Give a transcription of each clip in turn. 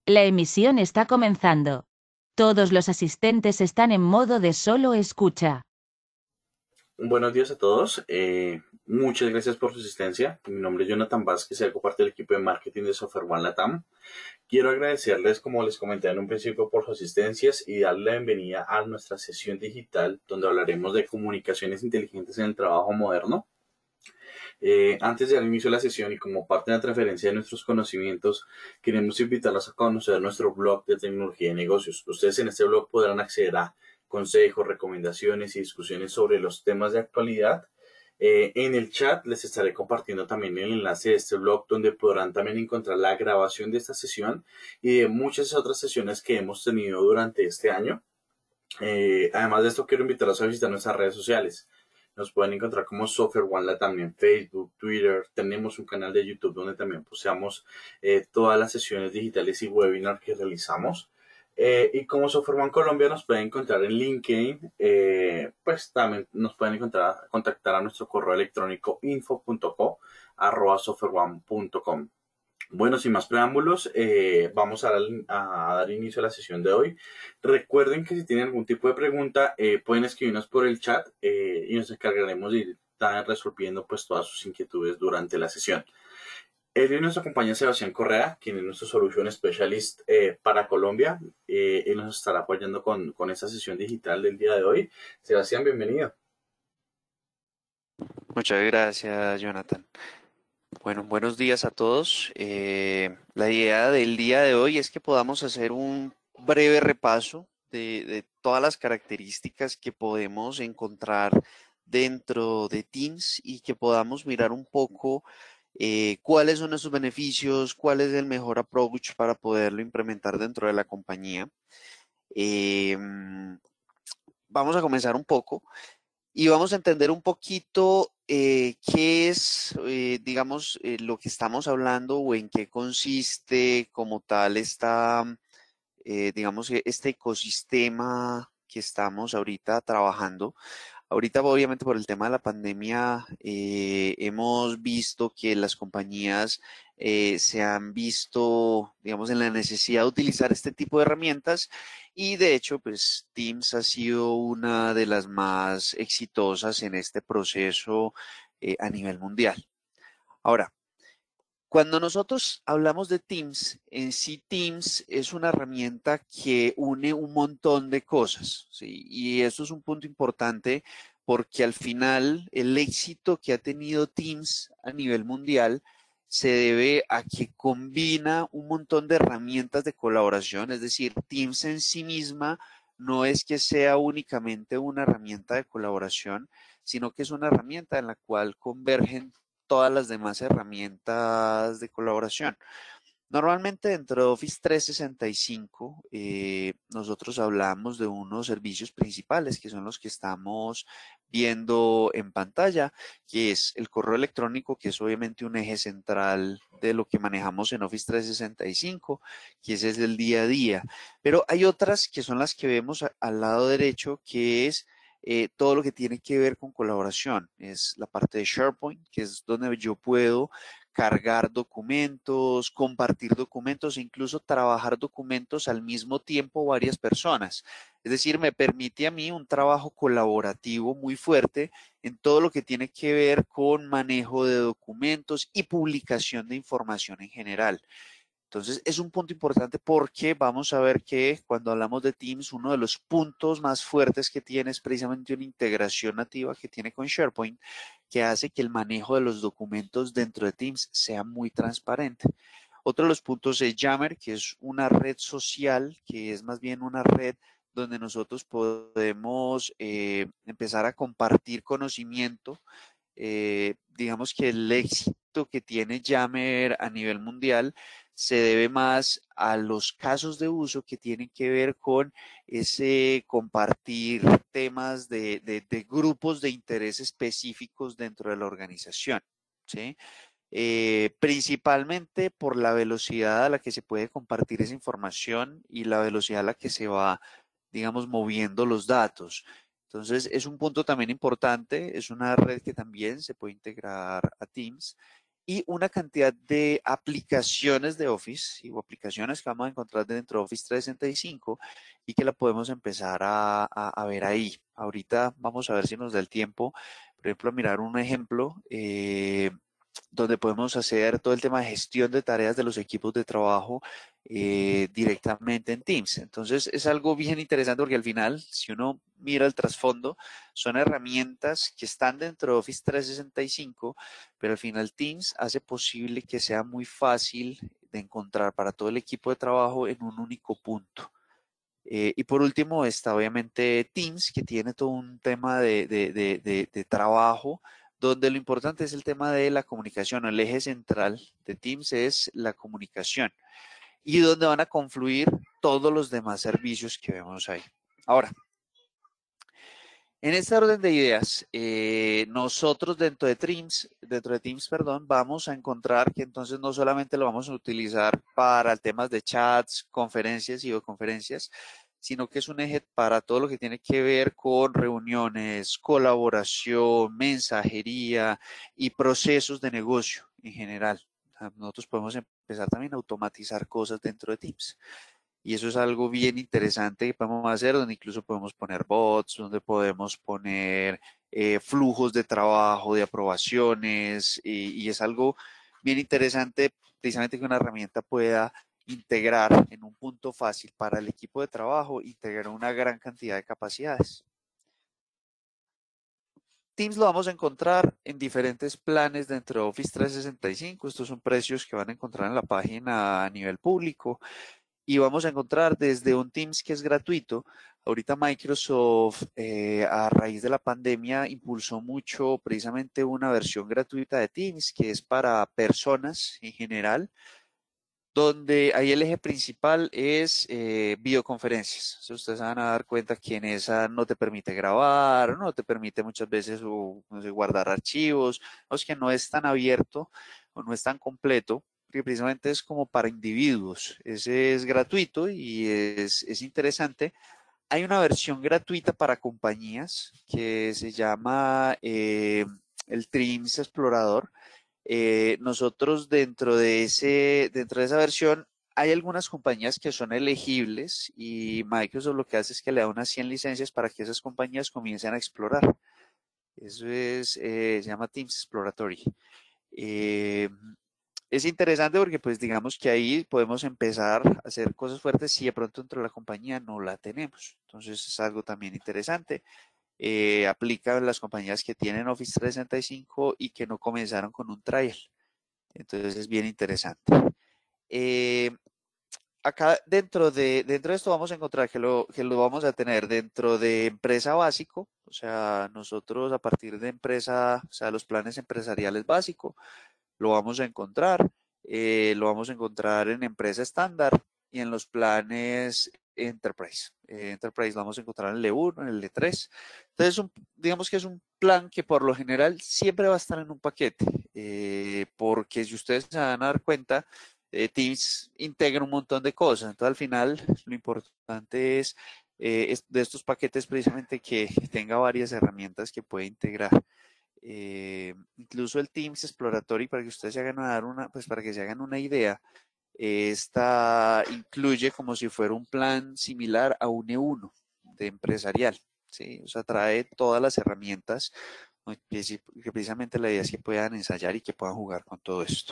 La emisión está comenzando. Todos los asistentes están en modo de solo escucha. Buenos días a todos. Muchas gracias por su asistencia. Mi nombre es Jonathan Vázquez y hago parte del equipo de marketing de Software One Latam. Quiero agradecerles, como les comenté en un principio, por sus asistencias y darle la bienvenida a nuestra sesión digital donde hablaremos de comunicaciones inteligentes en el trabajo moderno. Antes de dar inicio a la sesión y como parte de la transferencia de nuestros conocimientos, queremos invitarlos a conocer nuestro blog de tecnología y negocios. Ustedes en este blog podrán acceder a consejos, recomendaciones y discusiones sobre los temas de actualidad. En el chat les estaré compartiendo también el enlace de este blog donde podrán también encontrar la grabación de esta sesión y de muchas otras sesiones que hemos tenido durante este año. Además de esto, quiero invitarlos a visitar nuestras redes sociales. Nos pueden encontrar como Software One Latam en Facebook, Twitter. Tenemos un canal de YouTube donde también posteamos todas las sesiones digitales y webinars que realizamos. Y como Software One Colombia nos pueden encontrar en LinkedIn, pues también nos pueden contactar a nuestro correo electrónico info.co@softwareone.com. Bueno, sin más preámbulos, vamos a dar inicio a la sesión de hoy. Recuerden que si tienen algún tipo de pregunta, pueden escribirnos por el chat y nos encargaremos de ir resolviendo pues todas sus inquietudes durante la sesión. Hoy nos acompaña Sebastián Correa, quien es nuestro Solution Specialist para Colombia. Él nos estará apoyando con esta sesión digital del día de hoy. Sebastián, bienvenido. Muchas gracias, Jonathan. Bueno, buenos días a todos. La idea del día de hoy es que podamos hacer un breve repaso de todas las características que podemos encontrar dentro de Teams y que podamos mirar un poco cuáles son esos beneficios, cuál es el mejor approach para poderlo implementar dentro de la compañía. Vamos a comenzar un poco. Y vamos a entender un poquito qué es, digamos, lo que estamos hablando o en qué consiste como tal digamos, este ecosistema que estamos ahorita trabajando. Ahorita, obviamente, por el tema de la pandemia, hemos visto que las compañías se han visto, digamos, en la necesidad de utilizar este tipo de herramientas y, de hecho, pues Teams ha sido una de las más exitosas en este proceso a nivel mundial. Ahora, cuando nosotros hablamos de Teams, en sí Teams es una herramienta que une un montón de cosas, ¿sí? Y eso es un punto importante porque al final el éxito que ha tenido Teams a nivel mundial se debe a que combina un montón de herramientas de colaboración, es decir, Teams en sí misma no es que sea únicamente una herramienta de colaboración, sino que es una herramienta en la cual convergen todas las demás herramientas de colaboración. Normalmente dentro de Office 365 nosotros hablamos de unos servicios principales que son los que estamos viendo en pantalla, que es el correo electrónico, que es obviamente un eje central de lo que manejamos en Office 365, que ese es el día a día. Pero hay otras que son las que vemos al lado derecho, que es todo lo que tiene que ver con colaboración. Es la parte de SharePoint, que es donde yo puedo cargar documentos, compartir documentos e incluso trabajar documentos al mismo tiempo varias personas. Es decir, me permite a mí un trabajo colaborativo muy fuerte en todo lo que tiene que ver con manejo de documentos y publicación de información en general. Entonces, es un punto importante porque vamos a ver que cuando hablamos de Teams, uno de los puntos más fuertes que tiene es precisamente una integración nativa que tiene con SharePoint, que hace que el manejo de los documentos dentro de Teams sea muy transparente. Otro de los puntos es Yammer, que es una red social, que es más bien una red donde nosotros podemos empezar a compartir conocimiento. Digamos que el éxito que tiene Yammer a nivel mundial se debe más a los casos de uso que tienen que ver con ese compartir temas de grupos de interés específicos dentro de la organización, ¿sí? Principalmente por la velocidad a la que se puede compartir esa información y la velocidad a la que se va, digamos, moviendo los datos. Entonces, es un punto también importante, es una red que también se puede integrar a Teams. y una cantidad de aplicaciones de Office o aplicaciones que vamos a encontrar dentro de Office 365 y que la podemos empezar a ver ahí. Ahorita vamos a ver si nos da el tiempo, por ejemplo, a mirar un ejemplo donde podemos hacer todo el tema de gestión de tareas de los equipos de trabajo directamente en Teams. Entonces es algo bien interesante porque al final, si uno mira el trasfondo, son herramientas que están dentro de Office 365, pero al final Teams hace posible que sea muy fácil de encontrar para todo el equipo de trabajo en un único punto. Y por último está obviamente Teams, que tiene todo un tema de trabajo, donde lo importante es el tema de la comunicación. El eje central de Teams es la comunicación y donde van a confluir todos los demás servicios que vemos ahí. Ahora, en este orden de ideas, nosotros dentro de Teams, perdón, vamos a encontrar que entonces no solamente lo vamos a utilizar para temas de chats, conferencias y videoconferencias, sino que es un eje para todo lo que tiene que ver con reuniones, colaboración, mensajería y procesos de negocio en general. Nosotros podemos empezar también a automatizar cosas dentro de Teams. Y eso es algo bien interesante que podemos hacer, donde incluso podemos poner bots, donde podemos poner flujos de trabajo, de aprobaciones, y es algo bien interesante precisamente que una herramienta pueda integrar en un punto fácil para el equipo de trabajo, integrar una gran cantidad de capacidades. Teams lo vamos a encontrar en diferentes planes dentro de Office 365. Estos son precios que van a encontrar en la página a nivel público. Y vamos a encontrar desde un Teams que es gratuito. Ahorita Microsoft, a raíz de la pandemia, impulsó mucho precisamente una versión gratuita de Teams que es para personas en general, donde ahí el eje principal es videoconferencias. Entonces, ustedes van a dar cuenta que en esa no te permite grabar, no te permite muchas veces no sé, guardar archivos, o es que no es tan abierto o no es tan completo, porque precisamente es como para individuos. Ese es gratuito y es interesante. Hay una versión gratuita para compañías que se llama el Teams Explorador. Nosotros dentro de esa versión hay algunas compañías que son elegibles y Microsoft lo que hace es que le da unas 100 licencias para que esas compañías comiencen a explorar. Eso se llama Teams Exploratory. Eh, es interesante porque pues digamos que ahí podemos empezar a hacer cosas fuertes si de pronto dentro de la compañía no la tenemos. Entonces es algo también interesante. Aplica en las compañías que tienen Office 365 y que no comenzaron con un trial. Entonces es bien interesante. Eh, Acá dentro de esto vamos a encontrar que lo vamos a tener dentro de empresa básico, o sea, nosotros a partir de empresa, o sea, los planes empresariales básicos, lo vamos a encontrar en empresa estándar y en los planes Enterprise. Enterprise lo vamos a encontrar en el E1, en el E3. Entonces, digamos que es un plan que por lo general siempre va a estar en un paquete, porque si ustedes se van a dar cuenta, Teams integra un montón de cosas. Entonces, al final, lo importante es de estos paquetes precisamente que tenga varias herramientas que puede integrar. Incluso el Teams Exploratory, para que ustedes se hagan pues para que se hagan una idea, esta incluye como si fuera un plan similar a un E1 de empresarial, ¿sí? O sea, trae todas las herramientas, ¿no? Que precisamente la idea es que puedan ensayar y que puedan jugar con todo esto.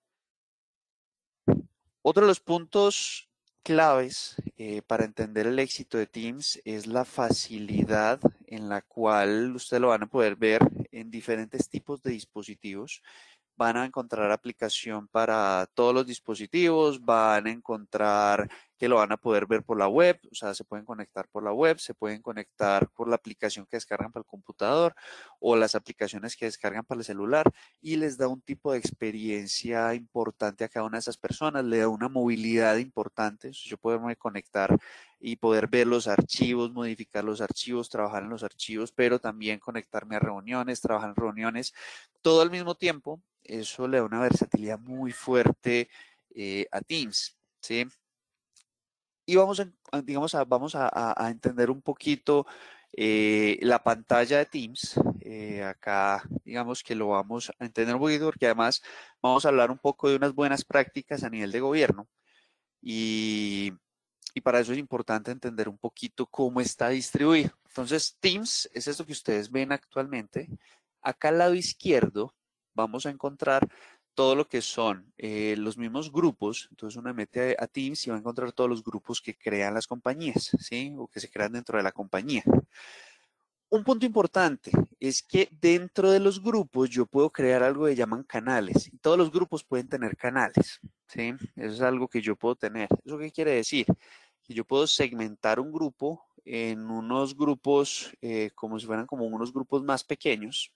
Otro de los puntos claves para entender el éxito de Teams es la facilidad en la cual ustedes lo van a poder ver en diferentes tipos de dispositivos. Van a encontrar aplicación para todos los dispositivos, van a encontrar que lo van a poder ver por la web, o sea, se pueden conectar por la web, se pueden conectar por la aplicación que descargan para el computador o las aplicaciones que descargan para el celular y les da un tipo de experiencia importante a cada una de esas personas, le da una movilidad importante. Yo poderme conectar y poder ver los archivos, modificar los archivos, trabajar en los archivos, pero también conectarme a reuniones, trabajar en reuniones, todo al mismo tiempo. Eso le da una versatilidad muy fuerte a Teams, ¿sí? Y vamos a entender un poquito la pantalla de Teams. Acá, digamos que lo vamos a entender un poquito porque además vamos a hablar un poco de unas buenas prácticas a nivel de gobierno. Y para eso es importante entender un poquito cómo está distribuido. Entonces, Teams es esto que ustedes ven actualmente. Acá al lado izquierdo vamos a encontrar todo lo que son los mismos grupos. Entonces uno mete a Teams y va a encontrar todos los grupos que crean las compañías, ¿sí? O que se crean dentro de la compañía. Un punto importante es que dentro de los grupos yo puedo crear algo que llaman canales. Y todos los grupos pueden tener canales, ¿sí? Eso es algo que yo puedo tener. ¿Eso qué quiere decir? Que yo puedo segmentar un grupo en unos grupos como si fueran como unos grupos más pequeños,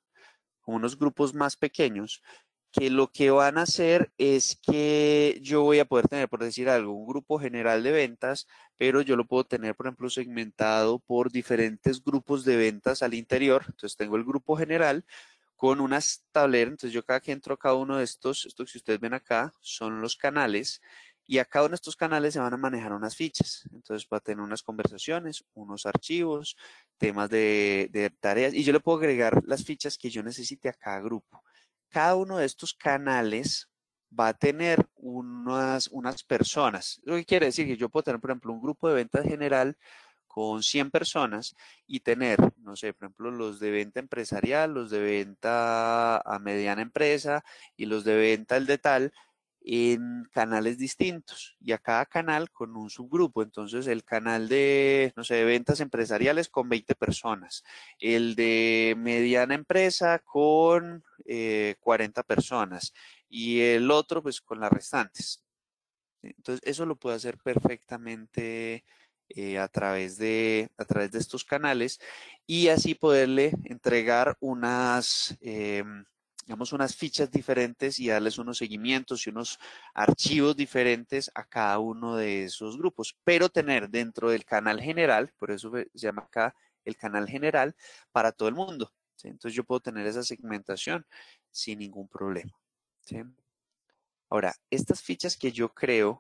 que lo que van a hacer es que yo voy a poder tener, por decir algo, un grupo general de ventas, pero yo lo puedo tener, por ejemplo, segmentado por diferentes grupos de ventas al interior. Entonces tengo el grupo general con unas tableras. Entonces yo cada que entro a cada uno de estos que ustedes ven acá, son los canales. Y a cada uno de estos canales se van a manejar unas fichas. Entonces va a tener unas conversaciones, unos archivos, temas de tareas. Y yo le puedo agregar las fichas que yo necesite a cada grupo. Cada uno de estos canales va a tener unas personas. Lo que quiere decir que yo puedo tener, por ejemplo, un grupo de ventas general con 100 personas y tener, no sé, por ejemplo, los de venta empresarial, los de venta a mediana empresa y los de venta al de tal en canales distintos y a cada canal con un subgrupo. Entonces, el canal de, no sé, de ventas empresariales con 20 personas, el de mediana empresa con 40 personas y el otro pues con las restantes. Entonces, eso lo puede hacer perfectamente a través de estos canales y así poderle entregar digamos, unas fichas diferentes y darles unos seguimientos y unos archivos diferentes a cada uno de esos grupos, pero tener dentro del canal general, por eso se llama acá el canal general, para todo el mundo, ¿sí? Entonces, yo puedo tener esa segmentación sin ningún problema, ¿sí? Ahora, estas fichas que yo creo,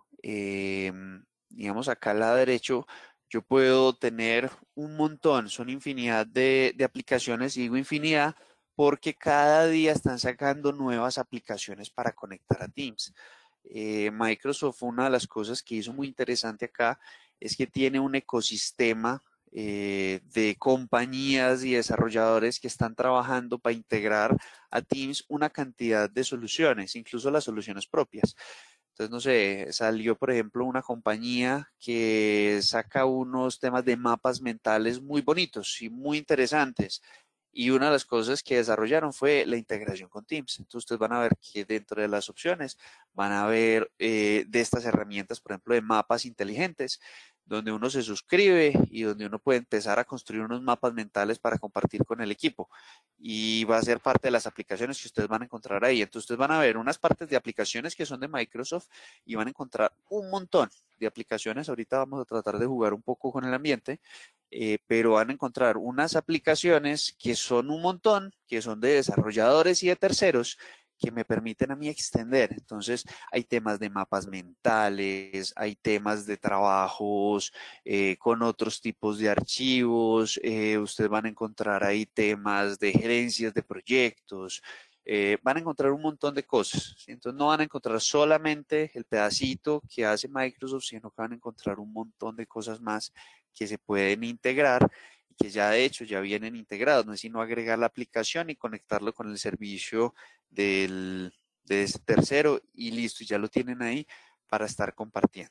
digamos acá al lado derecho, yo puedo tener un montón, son infinidad de aplicaciones, y digo infinidad porque cada día están sacando nuevas aplicaciones para conectar a Teams. Microsoft, una de las cosas que hizo muy interesante acá es que tiene un ecosistema de compañías y desarrolladores que están trabajando para integrar a Teams una cantidad de soluciones, incluso las soluciones propias. Entonces, no sé, salió, por ejemplo, una compañía que saca unos temas de mapas mentales muy bonitos y muy interesantes. Y una de las cosas que desarrollaron fue la integración con Teams. Entonces, ustedes van a ver que dentro de las opciones van a ver de estas herramientas, por ejemplo, de mapas inteligentes, donde uno se suscribe y donde uno puede empezar a construir unos mapas mentales para compartir con el equipo. Y va a ser parte de las aplicaciones que ustedes van a encontrar ahí. Entonces, ustedes van a ver unas partes de aplicaciones que son de Microsoft y van a encontrar un montón de aplicaciones. Ahorita vamos a tratar de jugar un poco con el ambiente, pero van a encontrar unas aplicaciones que son un montón, que son de desarrolladores y de terceros, que me permiten a mí extender. Entonces, hay temas de mapas mentales, hay temas de trabajos con otros tipos de archivos, ustedes van a encontrar ahí temas de gerencias de proyectos, van a encontrar un montón de cosas, ¿sí? Entonces, no van a encontrar solamente el pedacito que hace Microsoft, sino que van a encontrar un montón de cosas más que se pueden integrar y que ya de hecho ya vienen integrados. No es sino agregar la aplicación y conectarlo con el servicio de ese tercero y listo, ya lo tienen ahí para estar compartiendo.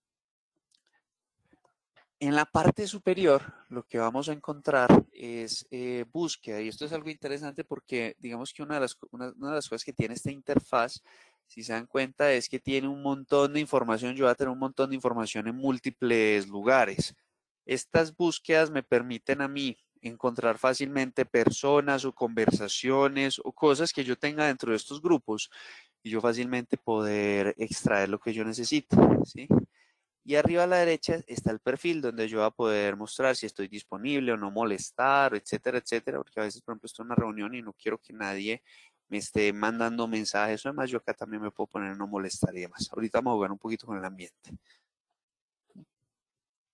En la parte superior, lo que vamos a encontrar es búsqueda, y esto es algo interesante porque digamos que una de las cosas que tiene esta interfaz, si se dan cuenta, es que tiene un montón de información. Yo voy a tener un montón de información en múltiples lugares. Estas búsquedas me permiten a mí encontrar fácilmente personas o conversaciones o cosas que yo tenga dentro de estos grupos y yo fácilmente poder extraer lo que yo necesite, ¿sí? Y arriba a la derecha está el perfil donde yo voy a poder mostrar si estoy disponible o no molestar, etcétera, etcétera, porque a veces, por ejemplo, estoy en una reunión y no quiero que nadie me esté mandando mensajes. Además, yo acá también me puedo poner no molestar y demás. Ahorita vamos a jugar un poquito con el ambiente.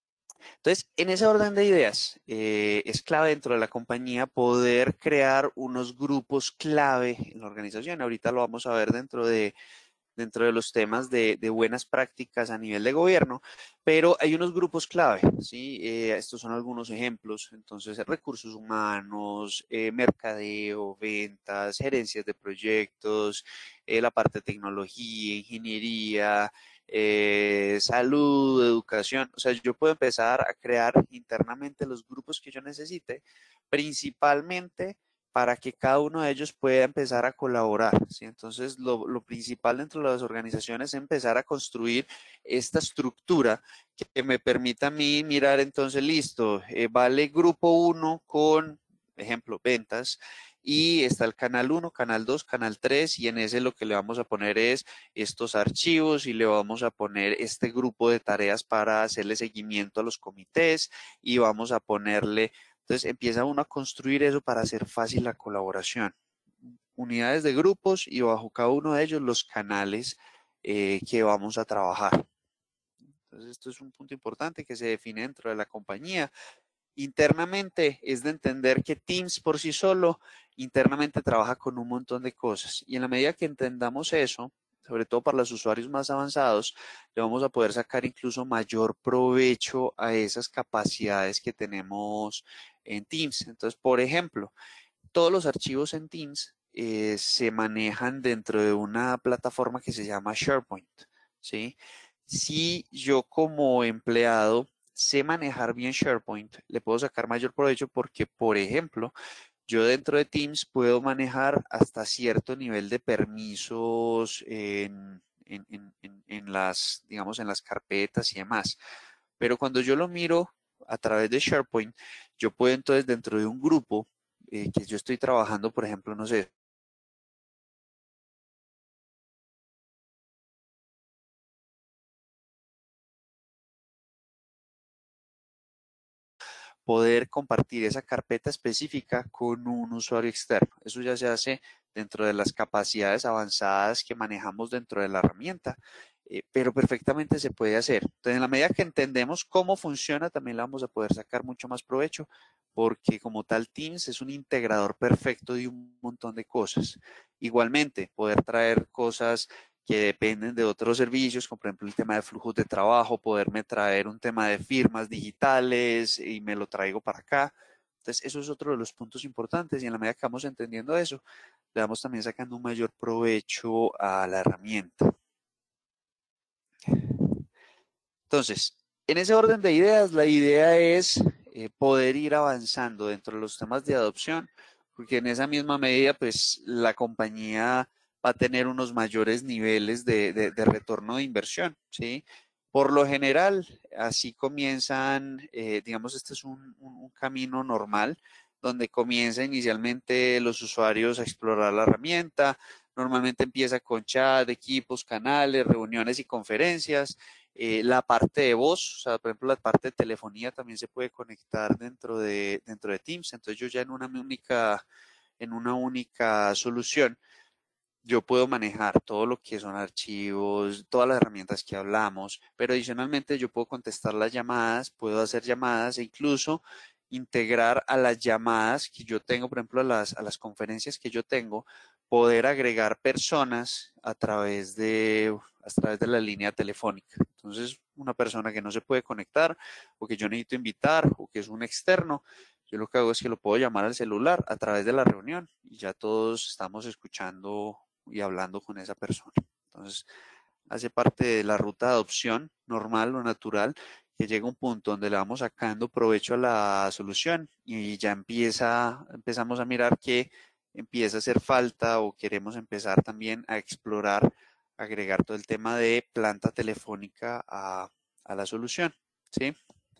Entonces, en ese orden de ideas, es clave dentro de la compañía poder crear unos grupos clave en la organización. Ahorita lo vamos a ver dentro de los temas de buenas prácticas a nivel de gobierno, pero hay unos grupos clave, ¿sí? Estos son algunos ejemplos. Entonces, recursos humanos, mercadeo, ventas, gerencias de proyectos, la parte de tecnología, ingeniería, salud, educación. O sea, yo puedo empezar a crear internamente los grupos que yo necesite, principalmente para que cada uno de ellos pueda empezar a colaborar, ¿sí? Entonces, lo principal dentro de las organizaciones es empezar a construir esta estructura que me permita a mí mirar, entonces, listo, vale grupo uno con, ejemplo, ventas, y está el canal 1, canal 2, canal 3, y en ese lo que le vamos a poner es estos archivos y le vamos a poner este grupo de tareas para hacerle seguimiento a los comités y vamos a ponerle. Entonces empieza uno a construir eso para hacer fácil la colaboración. Unidades de grupos y bajo cada uno de ellos los canales que vamos a trabajar. Entonces esto es un punto importante que se define dentro de la compañía. Internamente es de entender que Teams por sí solo internamente trabaja con un montón de cosas y en la medida que entendamos eso, sobre todo para los usuarios más avanzados, le vamos a poder sacar incluso mayor provecho a esas capacidades que tenemos en Teams. Entonces, por ejemplo, todos los archivos en Teams se manejan dentro de una plataforma que se llama SharePoint, ¿sí? Si yo como empleado sé manejar bien SharePoint, le puedo sacar mayor provecho porque, por ejemplo, yo dentro de Teams puedo manejar hasta cierto nivel de permisos en las, digamos, en las carpetas y demás. Pero cuando yo lo miro a través de SharePoint, yo puedo entonces dentro de un grupo que yo estoy trabajando, por ejemplo, no sé, poder compartir esa carpeta específica con un usuario externo. Eso ya se hace dentro de las capacidades avanzadas que manejamos dentro de la herramienta, pero perfectamente se puede hacer. Entonces, en la medida que entendemos cómo funciona, también la vamos a poder sacar mucho más provecho, porque como tal Teams es un integrador perfecto de un montón de cosas. Igualmente, poder traer cosas que dependen de otros servicios, como por ejemplo el tema de flujos de trabajo, poderme traer un tema de firmas digitales y me lo traigo para acá. Entonces, eso es otro de los puntos importantes y en la medida que vamos entendiendo eso, le vamos también sacando un mayor provecho a la herramienta. Entonces, en ese orden de ideas, la idea es poder ir avanzando dentro de los temas de adopción, porque en esa misma medida, pues la compañía va a tener unos mayores niveles de retorno de inversión, ¿sí? Por lo general, así comienzan, digamos, este es un camino normal, donde comienza inicialmente los usuarios a explorar la herramienta. Normalmente empieza con chat, equipos, canales, reuniones y conferencias. La parte de voz, o sea, por ejemplo, la parte de telefonía también se puede conectar dentro de Teams. Entonces yo ya en una única solución, yo puedo manejar todo lo que son archivos, todas las herramientas que hablamos, pero adicionalmente yo puedo contestar las llamadas, puedo hacer llamadas e incluso integrar a las llamadas que yo tengo, por ejemplo, a las conferencias que yo tengo, poder agregar personas a través de la línea telefónica. Entonces, una persona que no se puede conectar o que yo necesito invitar o que es un externo, yo lo que hago es que lo puedo llamar al celular a través de la reunión y ya todos estamos escuchando y hablando con esa persona. Entonces, hace parte de la ruta de adopción normal o natural, que llega un punto donde le vamos sacando provecho a la solución y ya empezamos a mirar que empieza a hacer falta o queremos empezar también a explorar, agregar todo el tema de planta telefónica a la solución, ¿sí?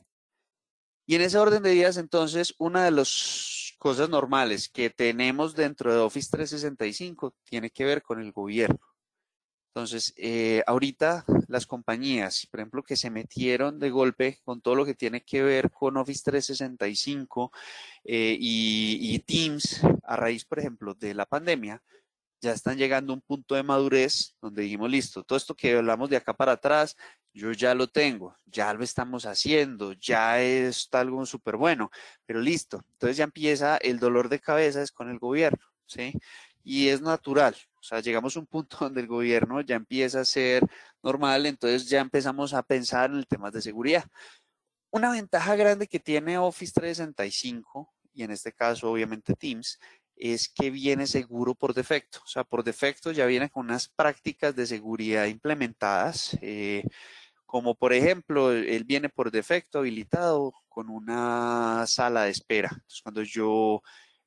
Y en ese orden de ideas, entonces, una de las cosas normales que tenemos dentro de Office 365 tiene que ver con el gobierno. Entonces, ahorita las compañías, por ejemplo, que se metieron de golpe con todo lo que tiene que ver con Office 365 y Teams, a raíz, por ejemplo, de la pandemia, ya están llegando a un punto de madurez donde dijimos, listo, todo esto que hablamos de acá para atrás, yo ya lo tengo, ya lo estamos haciendo, ya es algo súper bueno, pero listo. Entonces ya empieza el dolor de cabeza es con el gobierno, ¿sí? Y es natural. O sea, llegamos a un punto donde el gobierno ya empieza a ser normal, entonces ya empezamos a pensar en el tema de seguridad. Una ventaja grande que tiene Office 365, y en este caso obviamente Teams, es que viene seguro por defecto. O sea, por defecto ya viene con unas prácticas de seguridad implementadas, como por ejemplo, él viene por defecto habilitado con una sala de espera. Entonces, cuando yo,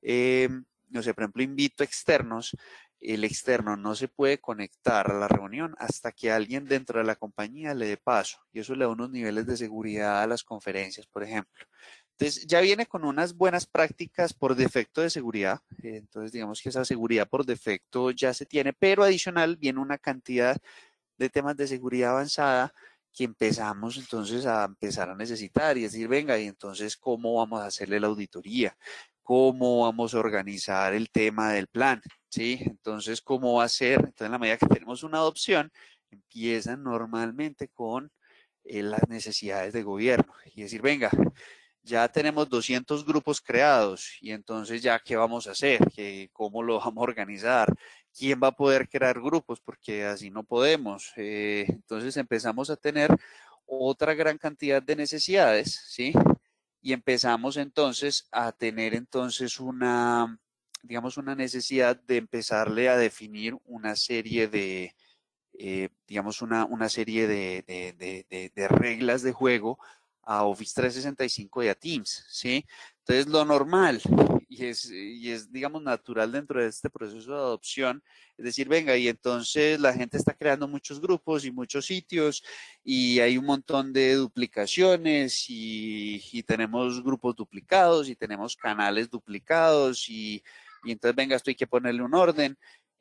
no sé, por ejemplo, invito externos, el externo no se puede conectar a la reunión hasta que alguien dentro de la compañía le dé paso. Y eso le da unos niveles de seguridad a las conferencias, por ejemplo. Entonces, ya viene con unas buenas prácticas por defecto de seguridad. Entonces, digamos que esa seguridad por defecto ya se tiene, pero adicional viene una cantidad de temas de seguridad avanzada que empezamos entonces a empezar a necesitar y decir, venga, y entonces, ¿cómo vamos a hacerle la auditoría? ¿Cómo vamos a organizar el tema del plan? ¿Sí? Entonces, ¿cómo va a ser? Entonces, en la medida que tenemos una adopción, empiezan normalmente con las necesidades de gobierno y decir, venga, ya tenemos 200 grupos creados y entonces ya qué vamos a hacer, cómo lo vamos a organizar, quién va a poder crear grupos, porque así no podemos. Entonces empezamos a tener otra gran cantidad de necesidades, ¿sí? Y empezamos entonces a tener entonces una, digamos, una necesidad de empezarle a definir una serie de, digamos, una serie de reglas de juego a Office 365 y a Teams, ¿sí? Entonces, lo normal y es, digamos, natural dentro de este proceso de adopción, es decir, venga, y entonces la gente está creando muchos grupos y muchos sitios y hay un montón de duplicaciones y tenemos grupos duplicados y tenemos canales duplicados y entonces, venga, esto hay que ponerle un orden.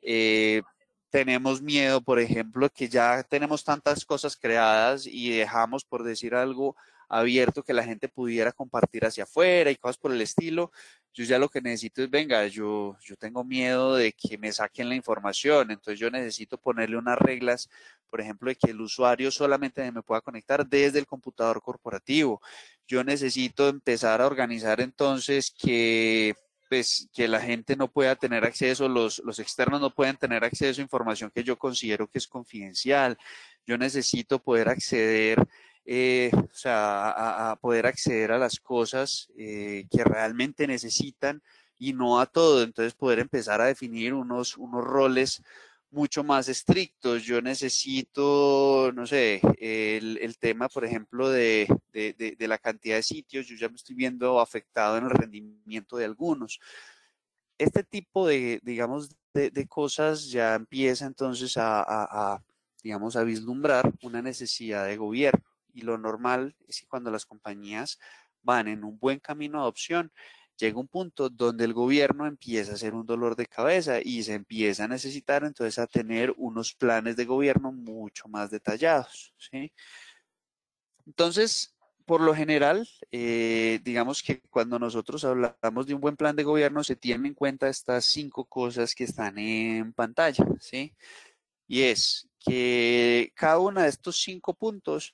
Tenemos miedo, por ejemplo, que ya tenemos tantas cosas creadas y dejamos, por decir algo, abierto que la gente pudiera compartir hacia afuera y cosas por el estilo. Yo ya lo que necesito es, venga, yo tengo miedo de que me saquen la información, entonces yo necesito ponerle unas reglas, por ejemplo, de que el usuario solamente me pueda conectar desde el computador corporativo. Yo necesito empezar a organizar entonces que pues que la gente no pueda tener acceso, los externos no pueden tener acceso a información que yo considero que es confidencial. Yo necesito poder acceder, o sea, a poder acceder a las cosas que realmente necesitan y no a todo. Entonces poder empezar a definir unos roles mucho más estrictos. Yo necesito, no sé, el tema, por ejemplo, de la cantidad de sitios, yo ya me estoy viendo afectado en el rendimiento de algunos. Este tipo de, digamos, de cosas ya empieza entonces digamos, a vislumbrar una necesidad de gobierno. Y lo normal es que cuando las compañías van en un buen camino de adopción, llega un punto donde el gobierno empieza a ser un dolor de cabeza y se empieza a necesitar entonces a tener unos planes de gobierno mucho más detallados, ¿sí? Entonces, por lo general, digamos que cuando nosotros hablamos de un buen plan de gobierno, se tienen en cuenta estas 5 cosas que están en pantalla, ¿sí? Y es que cada uno de estos 5 puntos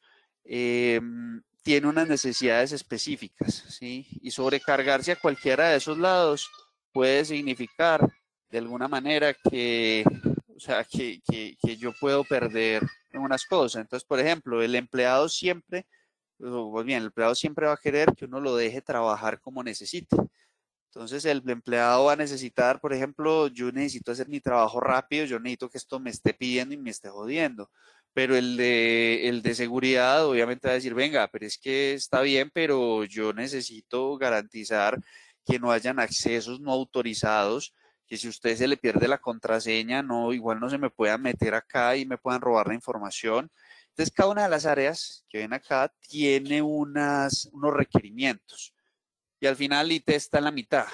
tiene unas necesidades específicas, ¿sí? Y sobrecargarse a cualquiera de esos lados puede significar de alguna manera que, o sea, que yo puedo perder unas cosas. Entonces, por ejemplo, el empleado siempre, pues bien, el empleado siempre va a querer que uno lo deje trabajar como necesite. Entonces el empleado va a necesitar, por ejemplo, yo necesito hacer mi trabajo rápido, yo necesito que esto me esté pidiendo y me esté jodiendo. Pero el de seguridad obviamente va a decir, venga, pero es que está bien, pero yo necesito garantizar que no hayan accesos no autorizados, que si a usted se le pierde la contraseña, no, igual no se me puedan meter acá y me puedan robar la información. Entonces cada una de las áreas que ven acá tiene unos requerimientos y al final IT está en la mitad.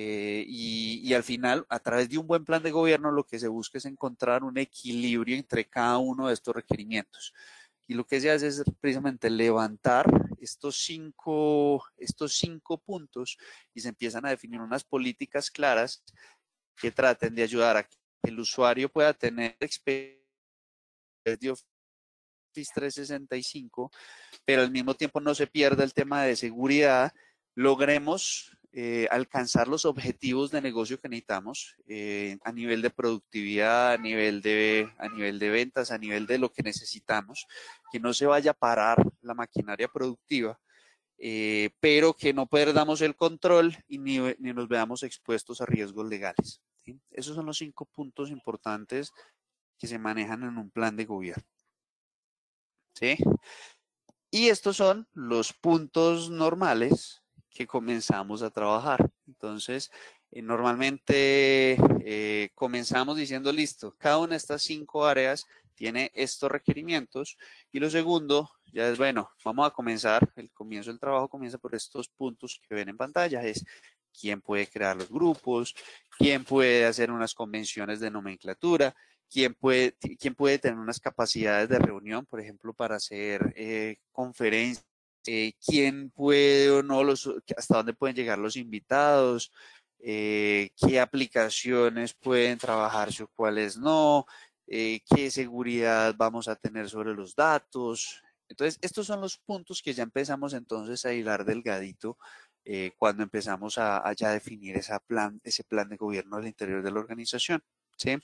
Y al final, a través de un buen plan de gobierno, lo que se busca es encontrar un equilibrio entre cada uno de estos requerimientos. Y lo que se hace es precisamente levantar estos cinco puntos y se empiezan a definir unas políticas claras que traten de ayudar a que el usuario pueda tener experiencia Office 365, pero al mismo tiempo no se pierda el tema de seguridad, logremos alcanzar los objetivos de negocio que necesitamos a nivel de productividad, a nivel de ventas, a nivel de lo que necesitamos, que no se vaya a parar la maquinaria productiva, pero que no perdamos el control y ni nos veamos expuestos a riesgos legales, ¿sí? Esos son los 5 puntos importantes que se manejan en un plan de gobierno, ¿sí? Y estos son los puntos normales que comenzamos a trabajar. Entonces, normalmente comenzamos diciendo, listo, cada una de estas 5 áreas tiene estos requerimientos. Y lo segundo, ya es, bueno, vamos a comenzar, el comienzo del trabajo comienza por estos puntos que ven en pantalla, es quién puede crear los grupos, quién puede hacer unas convenciones de nomenclatura, quién puede tener unas capacidades de reunión, por ejemplo, para hacer conferencias, quién puede o no, hasta dónde pueden llegar los invitados, qué aplicaciones pueden trabajarse o cuáles no, qué seguridad vamos a tener sobre los datos. Entonces, estos son los puntos que ya empezamos entonces a hilar delgadito cuando empezamos a ya definir ese plan de gobierno al interior de la organización, ¿sí?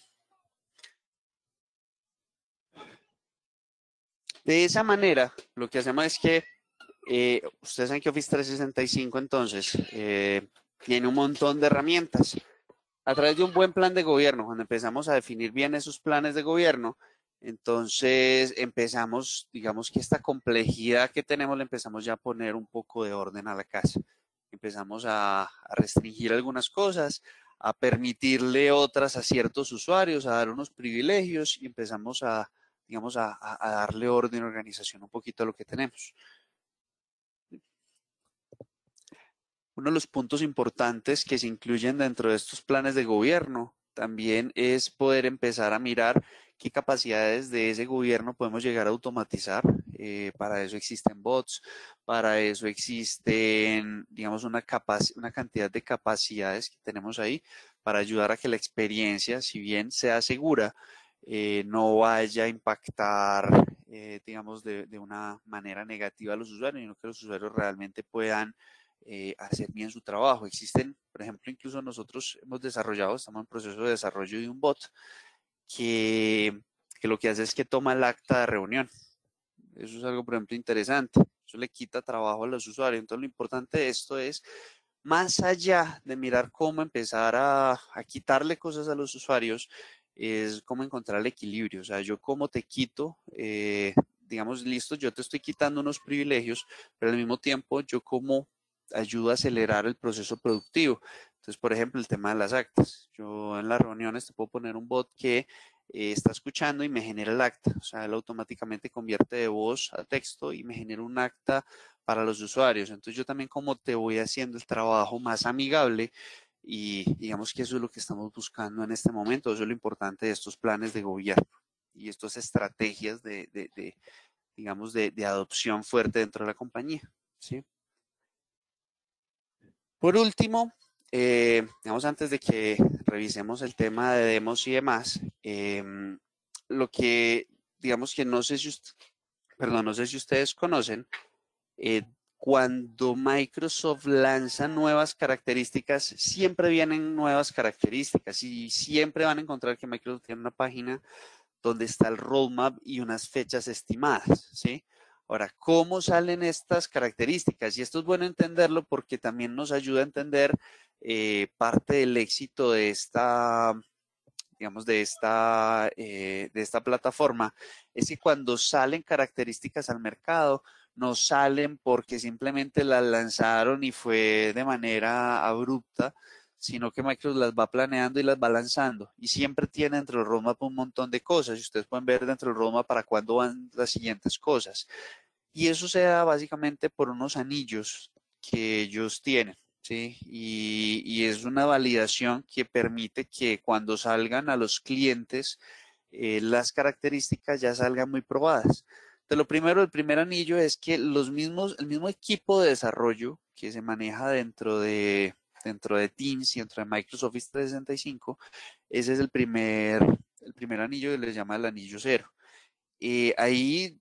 De esa manera, lo que hacemos es que ustedes saben que Office 365 entonces tiene un montón de herramientas. A través de un buen plan de gobierno, cuando empezamos a definir bien esos planes de gobierno, entonces empezamos, digamos que esta complejidad que tenemos, le empezamos ya a poner un poco de orden a la casa. Empezamos a restringir algunas cosas, a permitirle otras a ciertos usuarios, a dar unos privilegios y empezamos a, digamos, a darle orden y organización un poquito a lo que tenemos. Uno de los puntos importantes que se incluyen dentro de estos planes de gobierno también es poder empezar a mirar qué capacidades de ese gobierno podemos llegar a automatizar. Para eso existen bots, para eso existen, digamos, una cantidad de capacidades que tenemos ahí para ayudar a que la experiencia, si bien sea segura, no vaya a impactar, digamos, de una manera negativa a los usuarios, sino que los usuarios realmente puedan hacer bien su trabajo. Existen, por ejemplo, incluso nosotros estamos en proceso de desarrollo de un bot que, que lo que hace es que toma el acta de reunión. Eso es algo, por ejemplo, interesante. Eso le quita trabajo a los usuarios. Entonces, lo importante de esto es, más allá de mirar cómo empezar a quitarle cosas a los usuarios, es cómo encontrar el equilibrio. O sea, yo cómo te quito, digamos, listo, yo te estoy quitando unos privilegios, pero al mismo tiempo yo cómo ayudo a acelerar el proceso productivo. Entonces, por ejemplo, el tema de las actas. Yo en las reuniones te puedo poner un bot que está escuchando y me genera el acta. O sea, él automáticamente convierte de voz a texto y me genera un acta para los usuarios. Entonces, yo también como te voy haciendo el trabajo más amigable y digamos que eso es lo que estamos buscando en este momento. Eso es lo importante de estos planes de gobierno y estas estrategias digamos, de adopción fuerte dentro de la compañía, ¿sí? Por último, digamos, antes de que revisemos el tema de demos y demás, lo que, digamos que no sé si ustedes conocen, cuando Microsoft lanza nuevas características, siempre vienen nuevas características y siempre van a encontrar que Microsoft tiene una página donde está el roadmap y unas fechas estimadas, ¿sí? Ahora, ¿cómo salen estas características? Y esto es bueno entenderlo porque también nos ayuda a entender parte del éxito de esta, digamos, de esta plataforma, es que cuando salen características al mercado, no salen porque simplemente las lanzaron y fue de manera abrupta, sino que Microsoft las va planeando y las va lanzando. Y siempre tiene dentro del roadmap un montón de cosas. Y ustedes pueden ver dentro del roadmap para cuándo van las siguientes cosas. Y eso se da básicamente por unos anillos que ellos tienen, ¿sí? Y es una validación que permite que cuando salgan a los clientes, las características ya salgan muy probadas. Entonces, lo primero, el primer anillo es que el mismo equipo de desarrollo que se maneja dentro de Teams y dentro de Microsoft Office 365, ese es el primer anillo que les llama el anillo cero. Ahí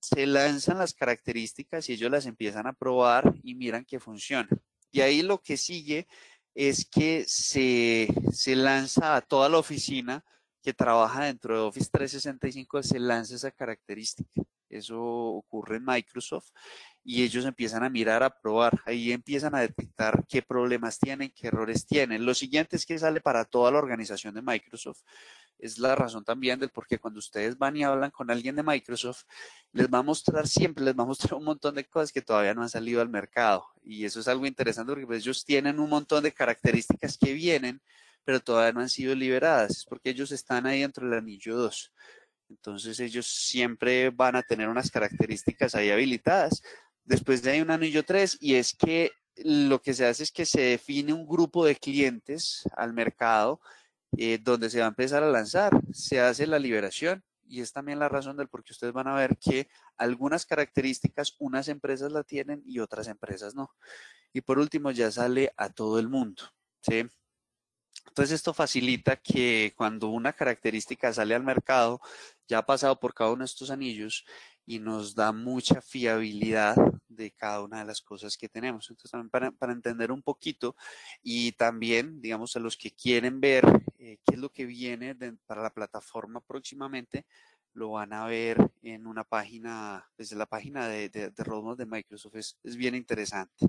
se lanzan las características y ellos las empiezan a probar y miran que funciona. Y ahí lo que sigue es que se lanza a toda la oficina que trabaja dentro de Office 365, se lanza esa característica. Eso ocurre en Microsoft y ellos empiezan a mirar, a probar. Ahí empiezan a detectar qué problemas tienen, qué errores tienen. Lo siguiente es que sale para toda la organización de Microsoft. Es la razón también del por qué cuando ustedes van y hablan con alguien de Microsoft, les va a mostrar siempre, les va a mostrar un montón de cosas que todavía no han salido al mercado. Y eso es algo interesante porque pues, ellos tienen un montón de características que vienen, pero todavía no han sido liberadas. Es porque ellos están ahí dentro del anillo 2. Entonces ellos siempre van a tener unas características ahí habilitadas. Después de ahí un anillo 3 y es que lo que se hace es que se define un grupo de clientes al mercado donde se va a empezar a lanzar, se hace la liberación y es también la razón del por qué ustedes van a ver que algunas características unas empresas la tienen y otras empresas no. Y por último ya sale a todo el mundo, ¿sí? Entonces esto facilita que cuando una característica sale al mercado, ya ha pasado por cada uno de estos anillos y nos da mucha fiabilidad de cada una de las cosas que tenemos. Entonces también para entender un poquito y también, digamos, a los que quieren ver qué es lo que viene para la plataforma próximamente, lo van a ver en una página, desde la página de Roadmap de Microsoft. Es bien interesante.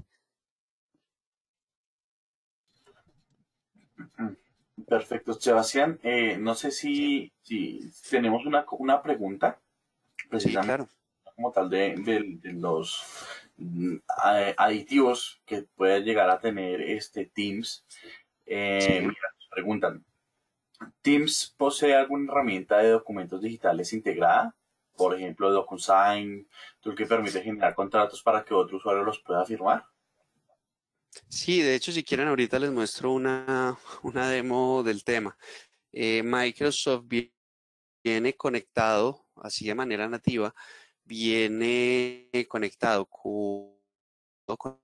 Perfecto, Sebastián. No sé Sí, si tenemos una pregunta, sí, precisamente claro. como tal de los aditivos que pueda llegar a tener este Teams. Sí. Mira, nos preguntan, ¿Teams posee alguna herramienta de documentos digitales integrada? Por ejemplo, DocuSign, tool que permite generar contratos para que otro usuario los pueda firmar. Sí, de hecho, si quieren, ahorita les muestro una demo del tema. Microsoft viene conectado, así de manera nativa, viene conectado con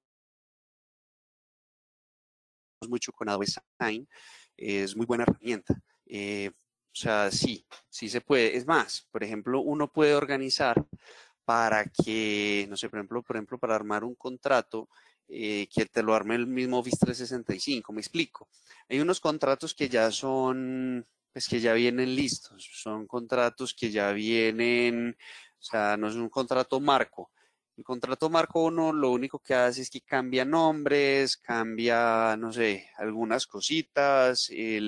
mucho con Adobe Sign, es muy buena herramienta. O sea, sí se puede. Es más, por ejemplo, uno puede organizar para que, no sé, por ejemplo, para armar un contrato, que te lo arme el mismo Office 365, me explico. Hay unos contratos que ya son, pues que ya vienen listos, son contratos que ya vienen, o sea, no es un contrato marco. El contrato marco uno lo único que hace es que cambia nombres, cambia, no sé, algunas cositas,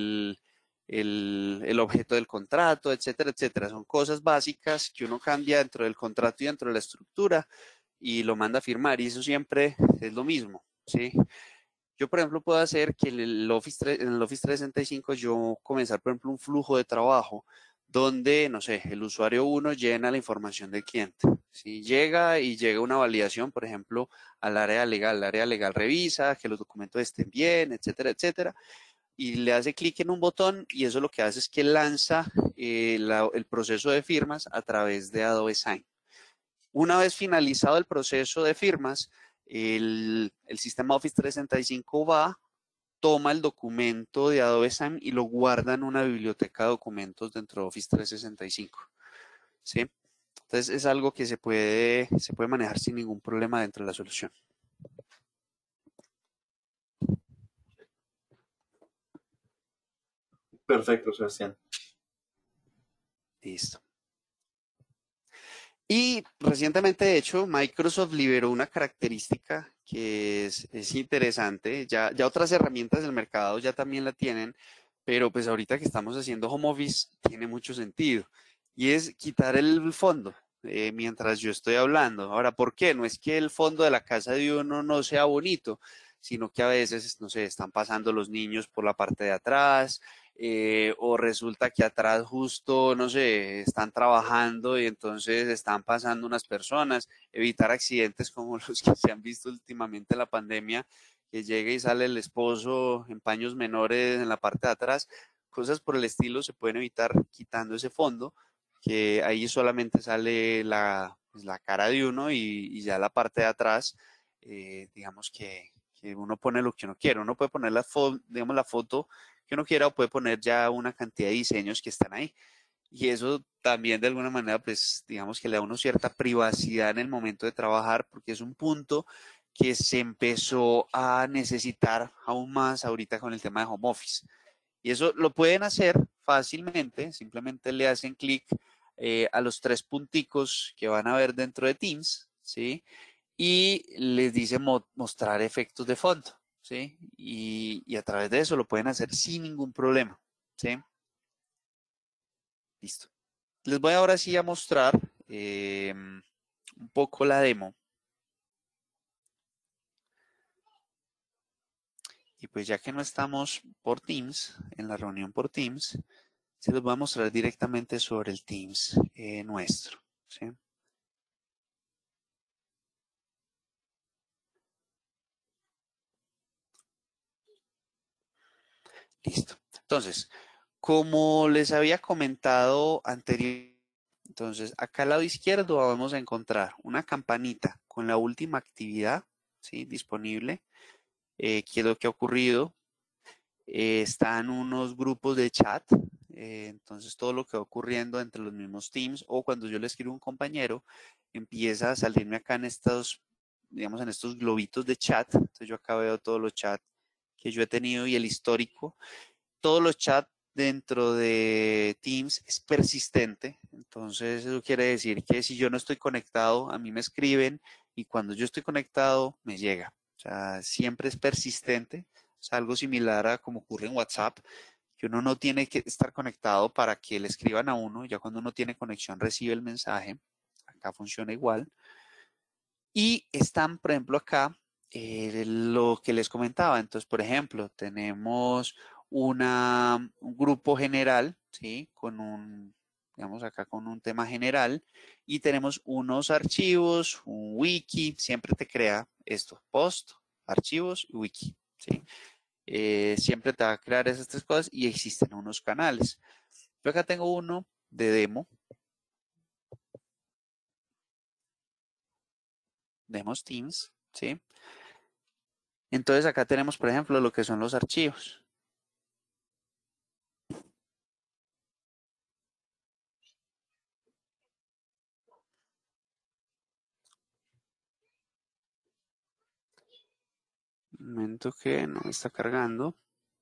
el objeto del contrato, etcétera, etcétera. Son cosas básicas que uno cambia dentro del contrato y dentro de la estructura y lo manda a firmar y eso siempre es lo mismo, ¿sí? Yo, por ejemplo, puedo hacer que en el Office 365 yo comenzar, por ejemplo, un flujo de trabajo donde, no sé, el usuario 1 llena la información del cliente. Si llega y llega una validación, por ejemplo, al área legal, el área legal revisa que los documentos estén bien, etcétera, etcétera, y le hace clic en un botón y eso lo que hace es que lanza el proceso de firmas a través de Adobe Sign. Una vez finalizado el proceso de firmas, el sistema Office 365 va, toma el documento de Adobe Sign y lo guarda en una biblioteca de documentos dentro de Office 365. ¿Sí? Entonces es algo que se puede manejar sin ningún problema dentro de la solución. Perfecto, Sebastián. Listo. Y recientemente, de hecho, Microsoft liberó una característica que es interesante. Ya otras herramientas del mercado ya también la tienen, pero pues ahorita que estamos haciendo home office tiene mucho sentido. Y es quitar el fondo mientras yo estoy hablando. Ahora, ¿por qué? No es que el fondo de la casa de uno no sea bonito, sino que a veces, no sé, están pasando los niños por la parte de atrás, o resulta que atrás justo, no sé, están trabajando y entonces están pasando unas personas, evitar accidentes como los que se han visto últimamente en la pandemia, que llega y sale el esposo en paños menores en la parte de atrás, cosas por el estilo se pueden evitar quitando ese fondo, que ahí solamente sale pues, la cara de uno y ya la parte de atrás, digamos que uno pone lo que uno quiere, uno puede poner digamos, la foto que uno quiera o puede poner ya una cantidad de diseños que están ahí. Y eso también de alguna manera, pues digamos que le da a uno cierta privacidad en el momento de trabajar, porque es un punto que se empezó a necesitar aún más ahorita con el tema de home office. Y eso lo pueden hacer fácilmente, simplemente le hacen clic a los tres punticos que van a ver dentro de Teams, ¿sí? Y les dice mostrar efectos de fondo, ¿sí? Y a través de eso lo pueden hacer sin ningún problema, ¿sí? Listo. Les voy ahora sí a mostrar un poco la demo. Y pues ya que no estamos por Teams, en la reunión por Teams, se los voy a mostrar directamente sobre el Teams nuestro, ¿sí? Listo. Entonces, como les había comentado anteriormente, entonces acá al lado izquierdo vamos a encontrar una campanita con la última actividad, ¿sí? Disponible. ¿Qué es lo que ha ocurrido? Están unos grupos de chat, entonces todo lo que va ocurriendo entre los mismos teams o cuando yo le escribo a un compañero, empieza a salirme acá en estos, digamos, en estos globitos de chat. Entonces yo acá veo todos los chats que yo he tenido y el histórico. Todos los chats dentro de Teams es persistente, entonces eso quiere decir que si yo no estoy conectado, a mí me escriben y cuando yo estoy conectado, me llega. O sea, siempre es persistente. Es algo similar a como ocurre en WhatsApp, que uno no tiene que estar conectado para que le escriban a uno. Ya cuando uno tiene conexión, recibe el mensaje. Acá funciona igual. Y están, por ejemplo, acá lo que les comentaba. Entonces, por ejemplo, tenemos un grupo general, ¿sí? Con digamos acá con un tema general y tenemos unos archivos, un wiki, siempre te crea esto, post, archivos y wiki, ¿sí? Siempre te va a crear esas tres cosas y existen unos canales. Yo acá tengo uno de demo, Demos Teams, ¿sí? Entonces acá tenemos, por ejemplo, lo que son los archivos. Un momento que no está cargando.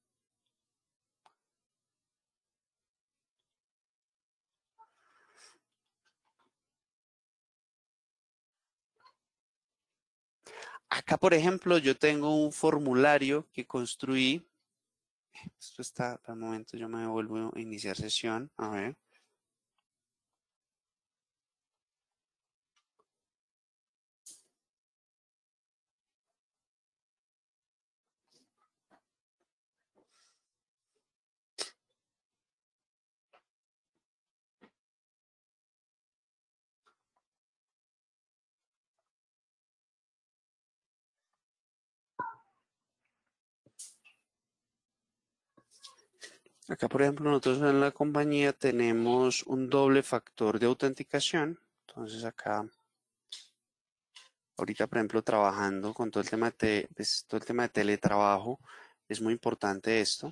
Acá, por ejemplo, yo tengo un formulario que construí. Esto está, para el momento yo me vuelvo a iniciar sesión. A ver. Acá, por ejemplo, nosotros en la compañía tenemos un doble factor de autenticación. Entonces acá, ahorita, por ejemplo, trabajando con todo el tema pues, todo el tema de teletrabajo, es muy importante esto.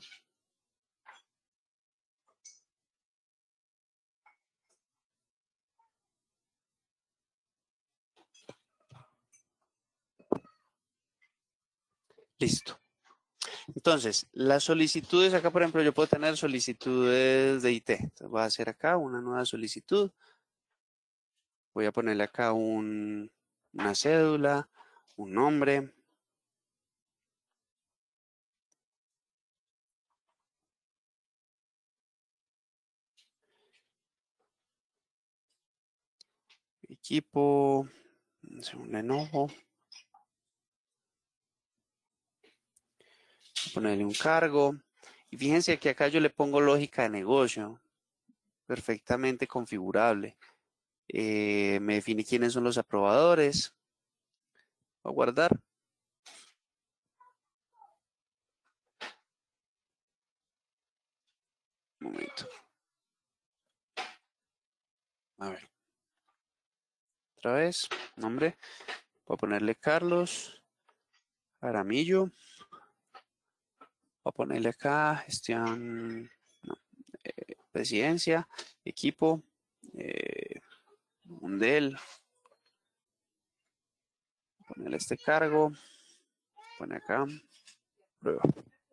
Listo. Entonces, las solicitudes, acá por ejemplo yo puedo tener solicitudes de IT. Entonces voy a hacer acá una nueva solicitud. Voy a ponerle acá una cédula, un nombre. Equipo, un Lenovo. Ponerle un cargo. Y fíjense que acá yo le pongo lógica de negocio, perfectamente configurable. Me define quiénes son los aprobadores. Voy a guardar. Un momento. A ver. Otra vez. Nombre. Voy a ponerle Carlos Aramillo. Voy a ponerle acá gestión. No, presidencia, equipo, un del, ponerle este cargo, pone acá, prueba.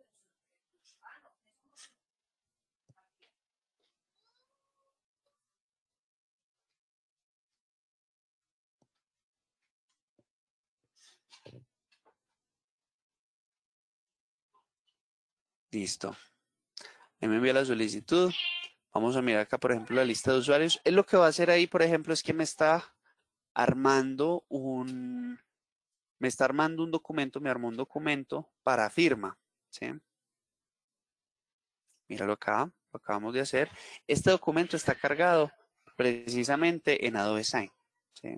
Listo. Ahí me envía la solicitud. Vamos a mirar acá, por ejemplo, la lista de usuarios. Él lo que va a hacer ahí, por ejemplo, es que me está armando un documento, me armó un documento para firma, ¿sí? Míralo acá, lo acabamos de hacer. Este documento está cargado precisamente en Adobe Sign, ¿sí?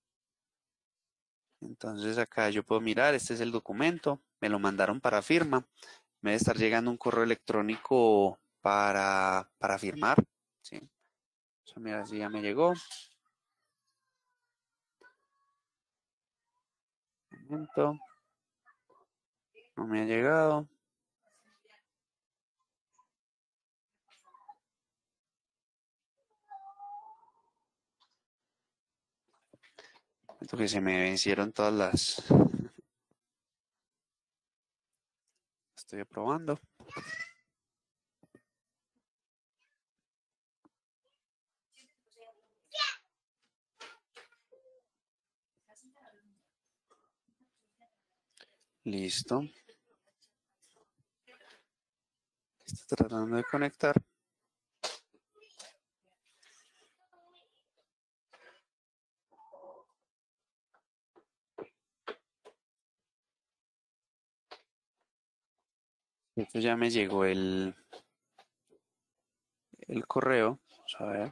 Entonces acá yo puedo mirar, este es el documento, me lo mandaron para firma. Me debe estar llegando un correo electrónico para firmar, ¿sí? Eso, mira, si ya me llegó. Un momento. No me ha llegado. Siento que se me vencieron todas las... Estoy aprobando. Listo. Estoy tratando de conectar. Esto ya me llegó el correo. Vamos a ver.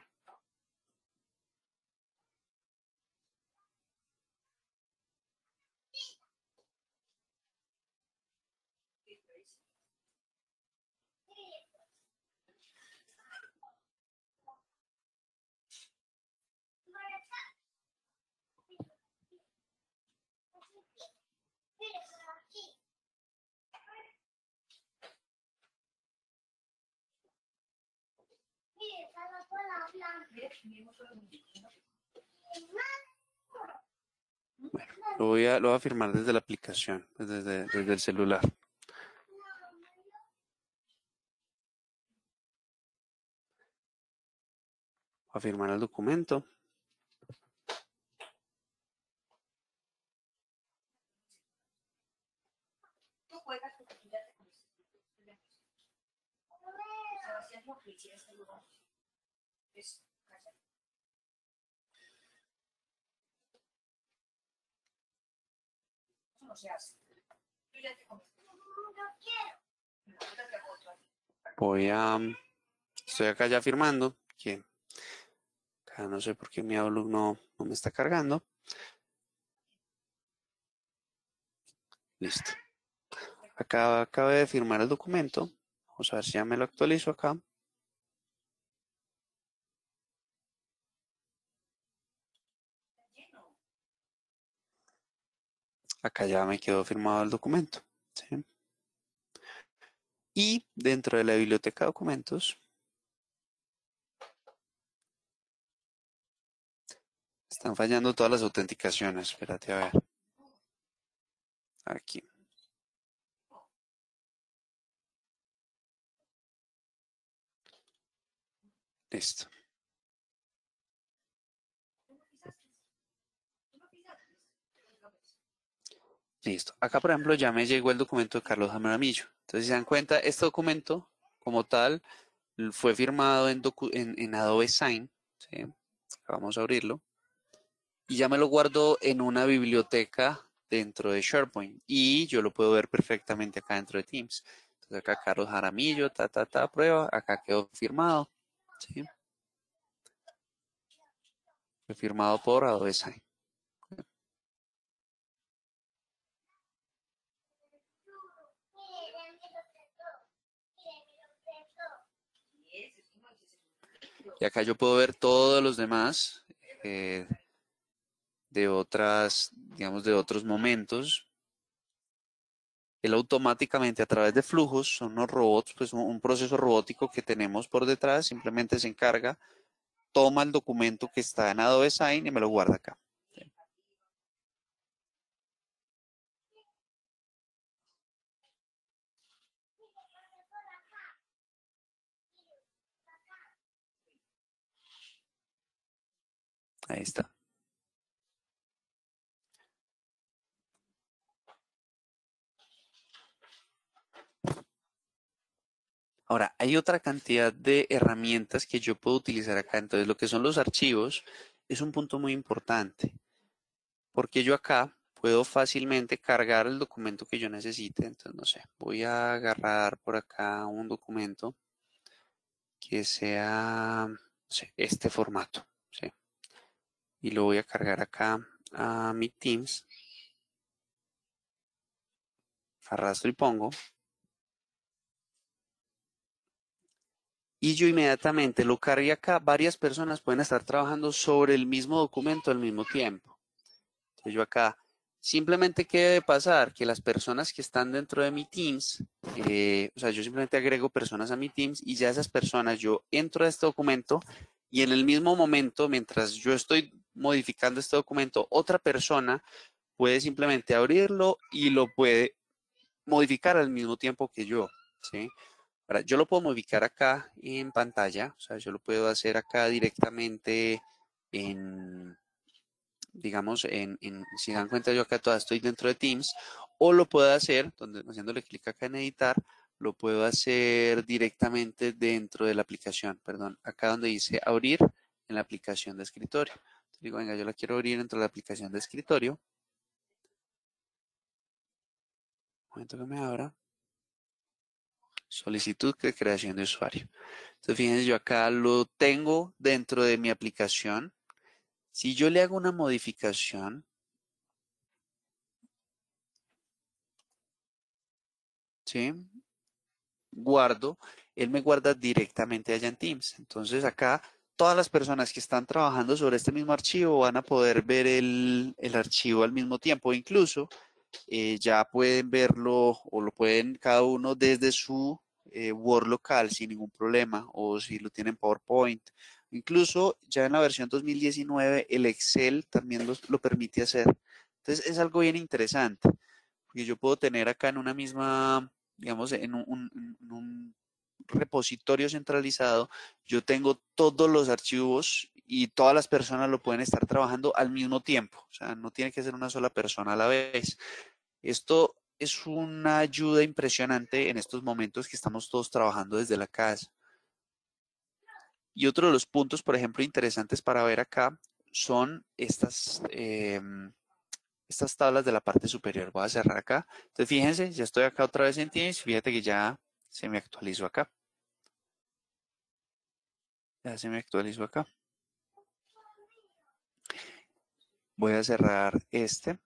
Bueno, lo voy a firmar desde la aplicación, desde el celular. Voy a firmar el documento. Estoy acá ya firmando. Que acá no sé por qué mi Outlook no me está cargando. Listo. Acá acabé de firmar el documento. Vamos a ver si ya me lo actualizo acá. Acá ya me quedó firmado el documento, ¿sí? Y dentro de la biblioteca de documentos están fallando todas las autenticaciones. Espérate a ver. Aquí. Listo. Listo. Acá, por ejemplo, ya me llegó el documento de Carlos Jaramillo. Entonces, si se dan cuenta, este documento, como tal, fue firmado en Adobe Sign. ¿Sí? Vamos a abrirlo. Y ya me lo guardo en una biblioteca dentro de SharePoint. Y yo lo puedo ver perfectamente acá dentro de Teams. Entonces, acá Carlos Jaramillo, prueba. Acá quedó firmado. ¿Sí? Fue firmado por Adobe Sign. Y acá yo puedo ver todos los demás de otras, digamos, de otros momentos él automáticamente a través de flujos, son unos robots, pues un proceso robótico que tenemos por detrás, simplemente se encarga, toma el documento que está en Adobe Sign y me lo guarda acá. Ahí está. Ahora, hay otra cantidad de herramientas que yo puedo utilizar acá. Entonces, lo que son los archivos es un punto muy importante, porque yo acá puedo fácilmente cargar el documento que yo necesite. Entonces, no sé, voy a agarrar por acá un documento que sea, no sé, este formato, ¿sí? Y lo voy a cargar acá a mi Teams. Arrastro y pongo. Y yo inmediatamente lo cargué acá. Varias personas pueden estar trabajando sobre el mismo documento al mismo tiempo. Entonces yo acá, simplemente ¿qué debe pasar? Que las personas que están dentro de mi Teams, o sea, yo simplemente agrego personas a mi Teams y ya esas personas, yo entro a este documento y en el mismo momento, mientras yo estoy modificando este documento, otra persona puede simplemente abrirlo y lo puede modificar al mismo tiempo que yo, ¿sí? Ahora, yo lo puedo modificar acá en pantalla, o sea, yo lo puedo hacer acá directamente en, digamos, si dan cuenta, yo acá todavía estoy dentro de Teams, o lo puedo hacer, haciéndole clic acá en editar, lo puedo hacer directamente dentro de la aplicación, perdón, acá donde dice abrir en la aplicación de escritorio. Entonces digo, venga, yo la quiero abrir dentro de la aplicación de escritorio. Un momento que me abra. Solicitud de creación de usuario. Entonces, fíjense, yo acá lo tengo dentro de mi aplicación. Si yo le hago una modificación, ¿sí? Guardo, él me guarda directamente allá en Teams. Entonces, acá todas las personas que están trabajando sobre este mismo archivo van a poder ver el archivo al mismo tiempo. Incluso ya pueden verlo o lo pueden cada uno desde su Word local sin ningún problema o si lo tienen PowerPoint. Incluso ya en la versión 2019 el Excel también lo permite hacer. Entonces es algo bien interesante porque yo puedo tener acá en una misma, digamos, en un repositorio centralizado, yo tengo todos los archivos y todas las personas lo pueden estar trabajando al mismo tiempo. O sea, no tiene que ser una sola persona a la vez. Esto es una ayuda impresionante en estos momentos que estamos todos trabajando desde la casa. Y otro de los puntos, por ejemplo, interesantes para ver acá son estas tablas de la parte superior. Voy a cerrar acá. Entonces, fíjense, ya estoy acá otra vez en Teams. Fíjate que ya se me actualizó acá. Ya se me actualizó acá. Voy a cerrar este.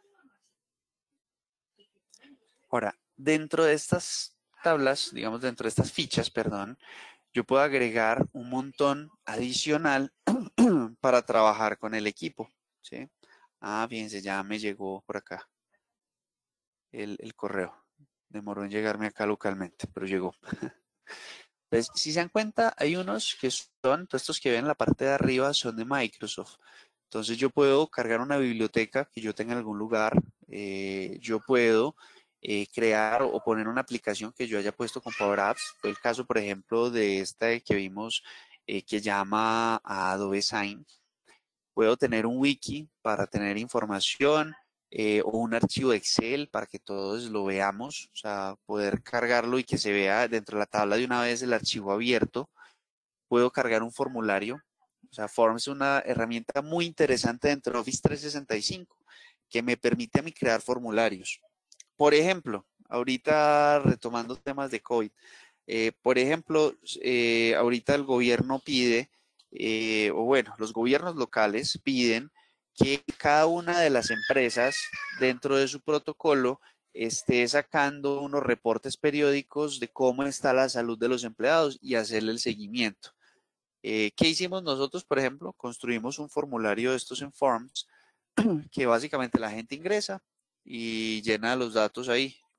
Ahora, dentro de estas tablas, digamos, dentro de estas fichas, perdón, yo puedo agregar un montón adicional para trabajar con el equipo, ¿sí? Ah, fíjense, ya me llegó por acá el correo. Demoró en llegarme acá localmente, pero llegó. Entonces, si se dan cuenta, hay unos que son, todos estos que ven en la parte de arriba son de Microsoft. Entonces yo puedo cargar una biblioteca que yo tenga en algún lugar. Yo puedo crear o poner una aplicación que yo haya puesto con Power Apps. Fue el caso, por ejemplo, de esta que vimos que llama a Adobe Sign. Puedo tener un wiki para tener información o un archivo Excel para que todos lo veamos, o sea, poder cargarlo y que se vea dentro de la tabla de una vez el archivo abierto. Puedo cargar un formulario, o sea, Forms es una herramienta muy interesante dentro de Office 365 que me permite a mí crear formularios. Por ejemplo, ahorita retomando temas de COVID, por ejemplo, ahorita el gobierno pide, o bueno, los gobiernos locales piden que cada una de las empresas dentro de su protocolo esté sacando unos reportes periódicos de cómo está la salud de los empleados y hacerle el seguimiento. ¿Qué hicimos nosotros, por ejemplo? Construimos un formulario de estos en Forms que básicamente la gente ingresa y llena los datos ahí,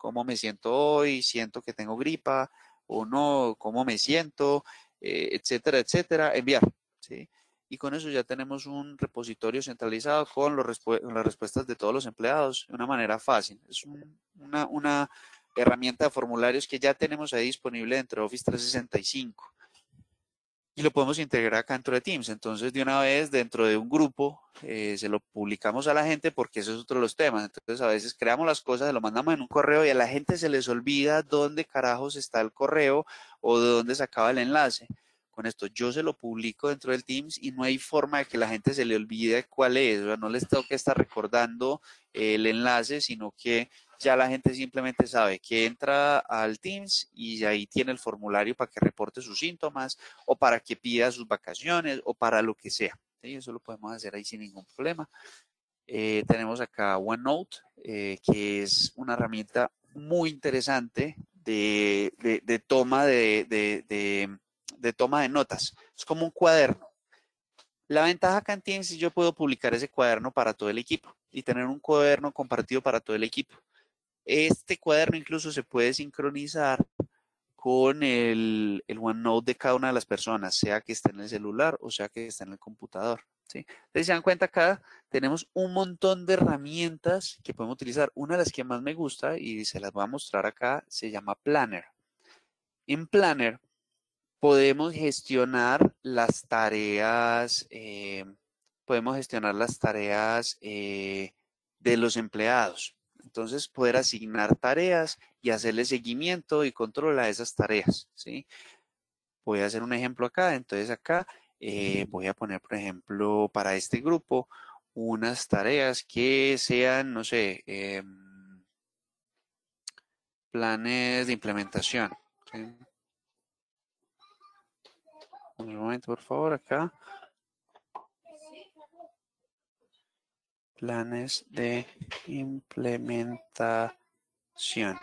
¿cómo me siento hoy? ¿Siento que tengo gripa o no? ¿Cómo me siento? Etcétera, etcétera. Enviar, ¿sí? Y con eso ya tenemos un repositorio centralizado con las respuestas de todos los empleados de una manera fácil. Es una herramienta de formularios que ya tenemos ahí disponible dentro de Office 365. Y lo podemos integrar acá dentro de Teams. Entonces, de una vez, dentro de un grupo, se lo publicamos a la gente porque eso es otro de los temas. Entonces, a veces creamos las cosas, se lo mandamos en un correo y a la gente se les olvida dónde carajos está el correo o de dónde se acaba el enlace. Con esto, yo se lo publico dentro del Teams y no hay forma de que la gente se le olvide cuál es. O sea, no les tengo que estar recordando el enlace, sino que ya la gente simplemente sabe que entra al Teams y ahí tiene el formulario para que reporte sus síntomas o para que pida sus vacaciones o para lo que sea. ¿Sí? Eso lo podemos hacer ahí sin ningún problema. Tenemos acá OneNote, que es una herramienta muy interesante de toma de toma de notas. Es como un cuaderno. La ventaja acá en Teams es que yo puedo publicar ese cuaderno para todo el equipo y tener un cuaderno compartido para todo el equipo. Este cuaderno incluso se puede sincronizar con el OneNote de cada una de las personas, sea que esté en el celular o sea que esté en el computador. ¿Sí? Entonces, se dan cuenta acá, tenemos un montón de herramientas que podemos utilizar. Una de las que más me gusta y se las voy a mostrar acá se llama Planner. En Planner podemos gestionar las tareas, de los empleados. Entonces, poder asignar tareas y hacerle seguimiento y control a esas tareas, ¿sí? Voy a hacer un ejemplo acá. Entonces, acá voy a poner, por ejemplo, para este grupo, unas tareas que sean, no sé, planes de implementación, ¿sí? Un momento, por favor, acá. Planes de implementación.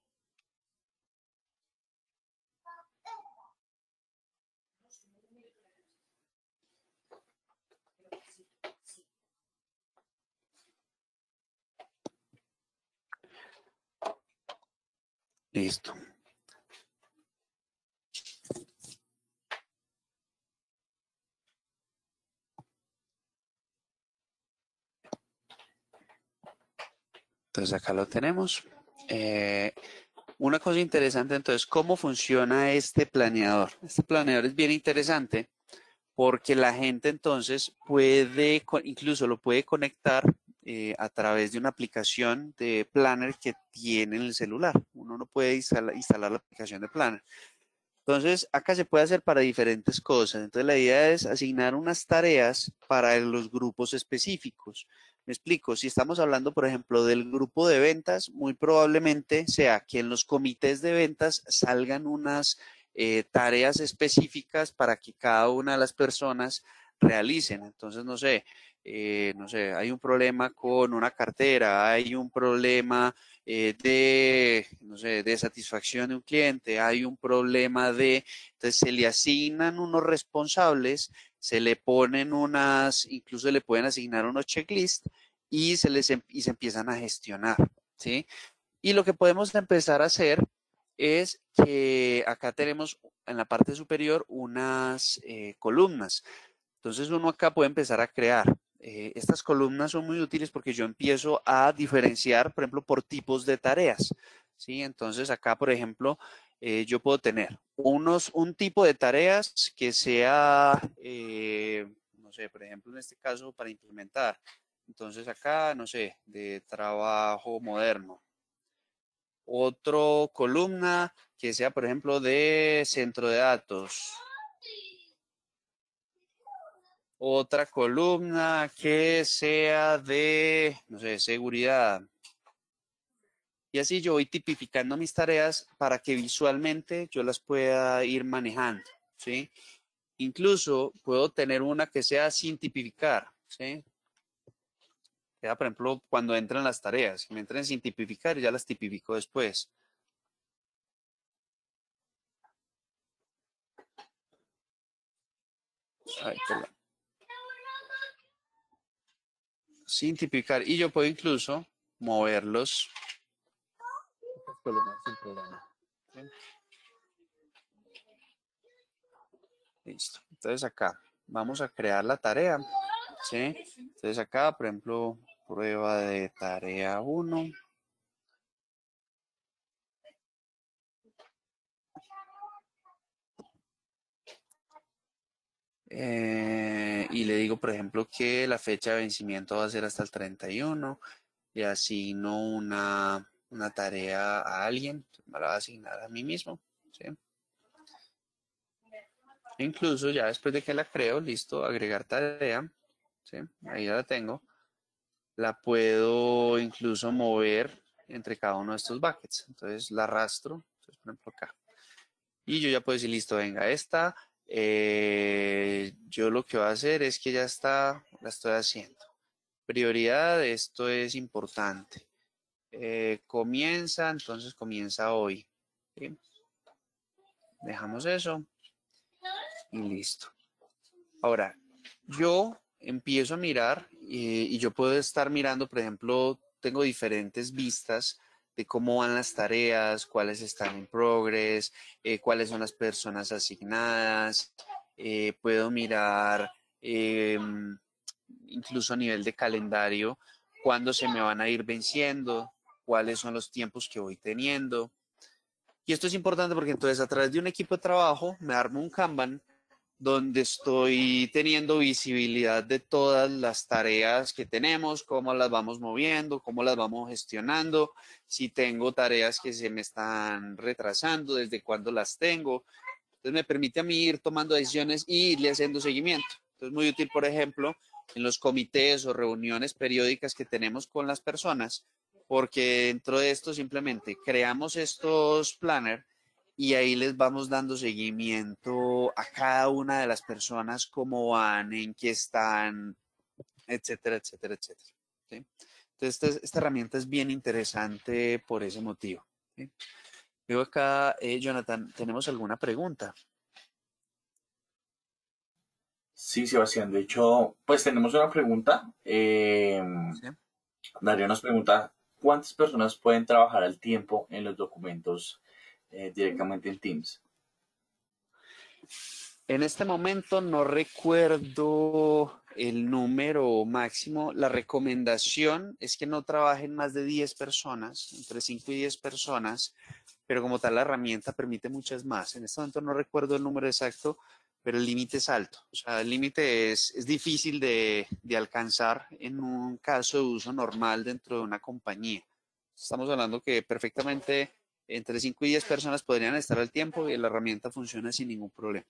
Listo. Entonces acá lo tenemos. Una cosa interesante, entonces, ¿cómo funciona este planeador? Este planeador es bien interesante porque la gente entonces puede, incluso lo puede conectar a través de una aplicación de Planner que tiene en el celular. Uno no puede instalar la aplicación de Planner. Entonces, acá se puede hacer para diferentes cosas. Entonces, la idea es asignar unas tareas para los grupos específicos. Me explico, si estamos hablando, por ejemplo, del grupo de ventas, muy probablemente sea que en los comités de ventas salgan unas tareas específicas para que cada una de las personas realicen. Entonces, no sé, hay un problema con una cartera, hay un problema no sé, de satisfacción de un cliente, hay un problema entonces se le asignan unos responsables, se le ponen incluso le pueden asignar unos checklists y y se empiezan a gestionar, ¿sí? Y lo que podemos empezar a hacer es que acá tenemos en la parte superior unas columnas. Entonces uno acá puede empezar a crear. Estas columnas son muy útiles porque yo empiezo a diferenciar, por ejemplo, por tipos de tareas. ¿Sí? Entonces acá, por ejemplo, yo puedo tener un tipo de tareas que sea, no sé, por ejemplo, en este caso para implementar. Entonces acá, no sé, de trabajo moderno. Otro columna que sea, por ejemplo, de centro de datos. Otra columna que sea de, no sé, seguridad. Y así yo voy tipificando mis tareas para que visualmente yo las pueda ir manejando, ¿sí? Incluso puedo tener una que sea sin tipificar, ¿sí? Ya, por ejemplo, cuando entran las tareas, que me entren sin tipificar, ya las tipifico después. Ay, perdón. Sin tipificar. Y yo puedo incluso moverlos columnas sin problema. ¿Sí? Listo. Entonces acá vamos a crear la tarea. ¿Sí? Entonces acá, por ejemplo, prueba de tarea 1. Y le digo, por ejemplo, que la fecha de vencimiento va a ser hasta el 31 y asigno una tarea a alguien, me la voy a asignar a mí mismo. ¿Sí? Incluso ya después de que la creo, listo, agregar tarea. ¿Sí? Ahí ya la tengo. La puedo incluso mover entre cada uno de estos buckets. Entonces la arrastro, entonces, por ejemplo acá. Y yo ya puedo decir, listo, venga, esta, yo lo que voy a hacer es que ya está, la estoy haciendo. Prioridad, esto es importante. Comienza, entonces comienza hoy. ¿Sí? Dejamos eso y listo. Ahora, yo empiezo a mirar y yo puedo estar mirando, por ejemplo, tengo diferentes vistas de cómo van las tareas, cuáles están en progress, cuáles son las personas asignadas. Puedo mirar incluso a nivel de calendario cuándo se me van a ir venciendo, cuáles son los tiempos que voy teniendo. Y esto es importante porque entonces a través de un equipo de trabajo me armo un Kanban donde estoy teniendo visibilidad de todas las tareas que tenemos, cómo las vamos moviendo, cómo las vamos gestionando, si tengo tareas que se me están retrasando, desde cuándo las tengo. Entonces me permite a mí ir tomando decisiones y irle haciendo seguimiento. Entonces muy útil, por ejemplo, en los comités o reuniones periódicas que tenemos con las personas, porque dentro de esto simplemente creamos estos planners y ahí les vamos dando seguimiento a cada una de las personas, cómo van, en qué están, etcétera, etcétera, etcétera. ¿Sí? Entonces, esta herramienta es bien interesante por ese motivo. ¿Sí? Veo acá, Jonathan, ¿tenemos alguna pregunta? Sí, Sebastián. De hecho, pues tenemos una pregunta. ¿Sí? Darío nos pregunta, ¿cuántas personas pueden trabajar al tiempo en los documentos directamente en Teams? En este momento no recuerdo el número máximo. La recomendación es que no trabajen más de 10 personas, entre 5 y 10 personas, pero como tal la herramienta permite muchas más. En este momento no recuerdo el número exacto, pero el límite es alto. O sea, el límite es difícil de alcanzar en un caso de uso normal dentro de una compañía. Estamos hablando que perfectamente entre 5 y 10 personas podrían estar al tiempo y la herramienta funciona sin ningún problema.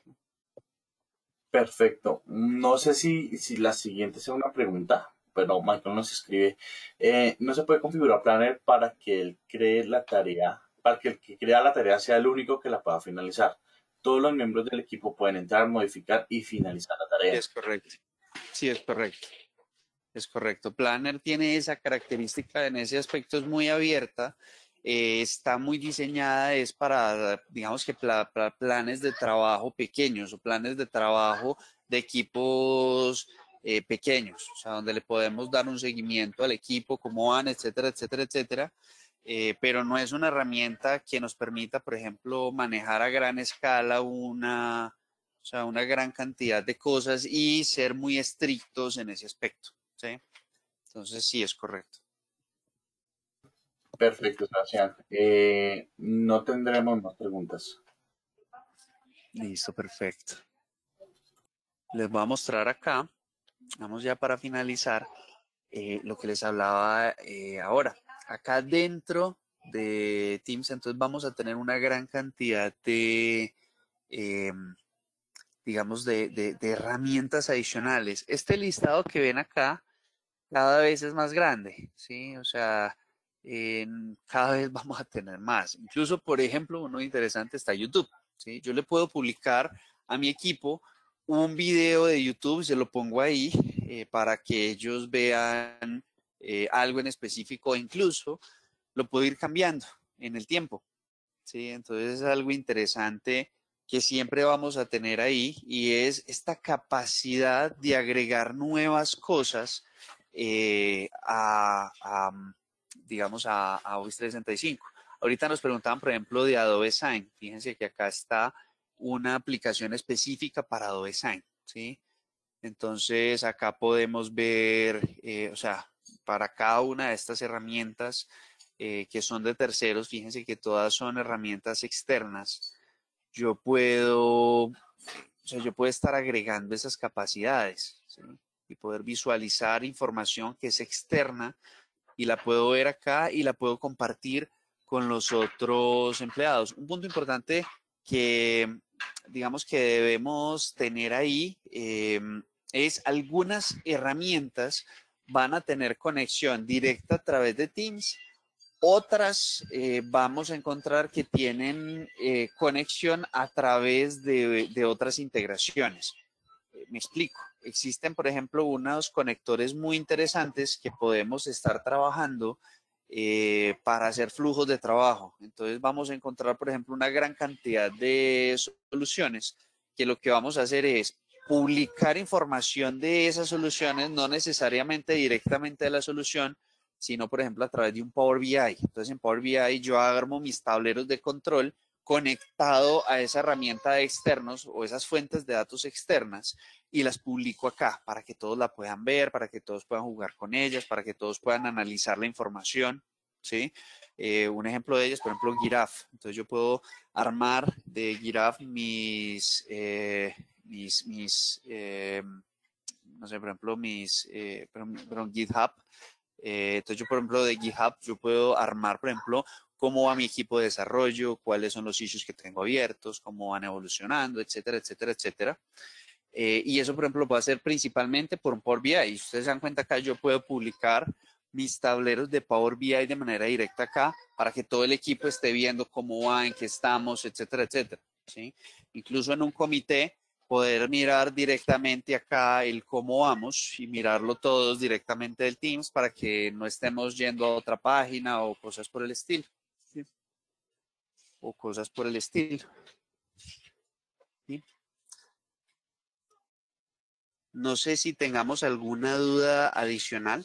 Perfecto. No sé si la siguiente sea una pregunta, pero Michael nos escribe, ¿no se puede configurar Planner para que él cree la tarea, para que el que crea la tarea sea el único que la pueda finalizar? Todos los miembros del equipo pueden entrar, modificar y finalizar la Sí, tarea. es correcto. Sí, es correcto. Es correcto. Planner tiene esa característica, en ese aspecto es muy abierta, está muy diseñada, es para, digamos que para planes de trabajo pequeños o planes de trabajo de equipos pequeños, o sea, donde le podemos dar un seguimiento al equipo, cómo van, etcétera, etcétera, etcétera. Pero no es una herramienta que nos permita, por ejemplo, manejar a gran escala o sea, una gran cantidad de cosas y ser muy estrictos en ese aspecto. ¿Sí? Entonces sí es correcto. Perfecto, Sebastián. No tendremos más preguntas. Listo, perfecto. Les voy a mostrar acá, vamos ya para finalizar, lo que les hablaba ahora. Acá dentro de Teams, entonces vamos a tener una gran cantidad de, eh, digamos, de herramientas adicionales. Este listado que ven acá cada vez es más grande, ¿sí? O sea, cada vez vamos a tener más. Incluso, por ejemplo, uno interesante está YouTube, ¿sí? Yo le puedo publicar a mi equipo un video de YouTube, se lo pongo ahí para que ellos vean algo en específico, e incluso lo puedo ir cambiando en el tiempo, ¿sí? Entonces es algo interesante que siempre vamos a tener ahí y es esta capacidad de agregar nuevas cosas digamos, a Office 365. Ahorita nos preguntaban, por ejemplo, de Adobe Sign. Fíjense que acá está una aplicación específica para Adobe Sign, ¿sí? Entonces, acá podemos ver, o sea, para cada una de estas herramientas que son de terceros, fíjense que todas son herramientas externas. Yo puedo estar agregando esas capacidades, ¿sí? Y poder visualizar información que es externa y la puedo ver acá y la puedo compartir con los otros empleados. Un punto importante que digamos que debemos tener ahí es algunas herramientas van a tener conexión directa a través de Teams. Otras vamos a encontrar que tienen conexión a través de otras integraciones. Me explico. Existen, por ejemplo, unos conectores muy interesantes que podemos estar trabajando para hacer flujos de trabajo. Entonces vamos a encontrar, por ejemplo, una gran cantidad de soluciones que lo que vamos a hacer es publicar información de esas soluciones, no necesariamente directamente de la solución, sino, por ejemplo, a través de un Power BI. Entonces, en Power BI yo armo mis tableros de control conectado a esa herramienta de externos o esas fuentes de datos externas y las publico acá para que todos la puedan ver, para que todos puedan jugar con ellas, para que todos puedan analizar la información, ¿sí? Un ejemplo de ellas, por ejemplo, Giraffe. Entonces yo puedo armar de Giraffe no sé, por ejemplo, perdón, GitHub. Entonces yo, por ejemplo, de GitHub, yo puedo armar, por ejemplo, cómo va mi equipo de desarrollo, cuáles son los issues que tengo abiertos, cómo van evolucionando, etcétera, etcétera, etcétera. Y eso, por ejemplo, lo puedo hacer principalmente por un Power BI. Y ustedes se dan cuenta acá, yo puedo publicar mis tableros de Power BI de manera directa acá para que todo el equipo esté viendo cómo va, en qué estamos, etcétera, etcétera, ¿sí? Incluso en un comité, poder mirar directamente acá el cómo vamos y mirarlo todos directamente del Teams para que no estemos yendo a otra página o cosas por el estilo, ¿sí? O cosas por el estilo, ¿sí? No sé si tengamos alguna duda adicional.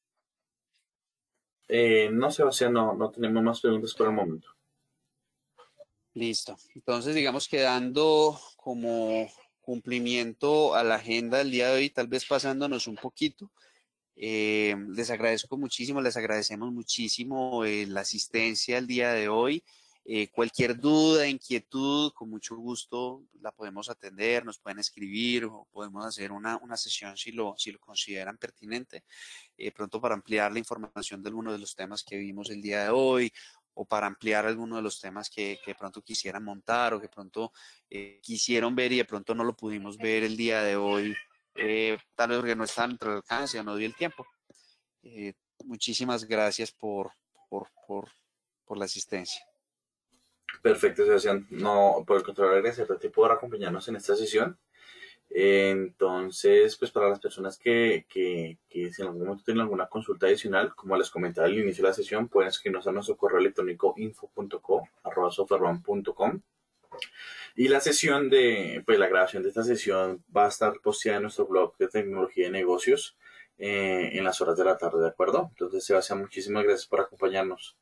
No, Sebastián, no tenemos más preguntas por el momento. Listo. Entonces, digamos que dando como cumplimiento a la agenda del día de hoy, tal vez pasándonos un poquito, les agradezco muchísimo, les agradecemos muchísimo la asistencia el día de hoy. Cualquier duda, inquietud, con mucho gusto la podemos atender, nos pueden escribir o podemos hacer una sesión si lo consideran pertinente. Pronto para ampliar la información de alguno de los temas que vimos el día de hoy o para ampliar alguno de los temas que pronto quisieran montar o que pronto quisieron ver y de pronto no lo pudimos ver el día de hoy, tal vez porque no está dentro del alcance o no dio el tiempo. Muchísimas gracias por la asistencia. Perfecto, Sebastián. No, por el contrario, agradecerte a ti por acompañarnos en esta sesión. Entonces, pues para las personas que si en algún momento tienen alguna consulta adicional, como les comentaba al inicio de la sesión, pueden escribirnos a nuestro correo electrónico info.co@softwareone.com. Y la sesión pues la grabación de esta sesión va a estar posteada en nuestro blog de tecnología de negocios en las horas de la tarde, ¿de acuerdo? Entonces, Sebastián, muchísimas gracias por acompañarnos.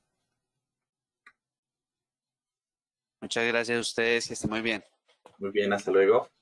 Muchas gracias a ustedes, que estén muy bien. Muy bien, hasta luego.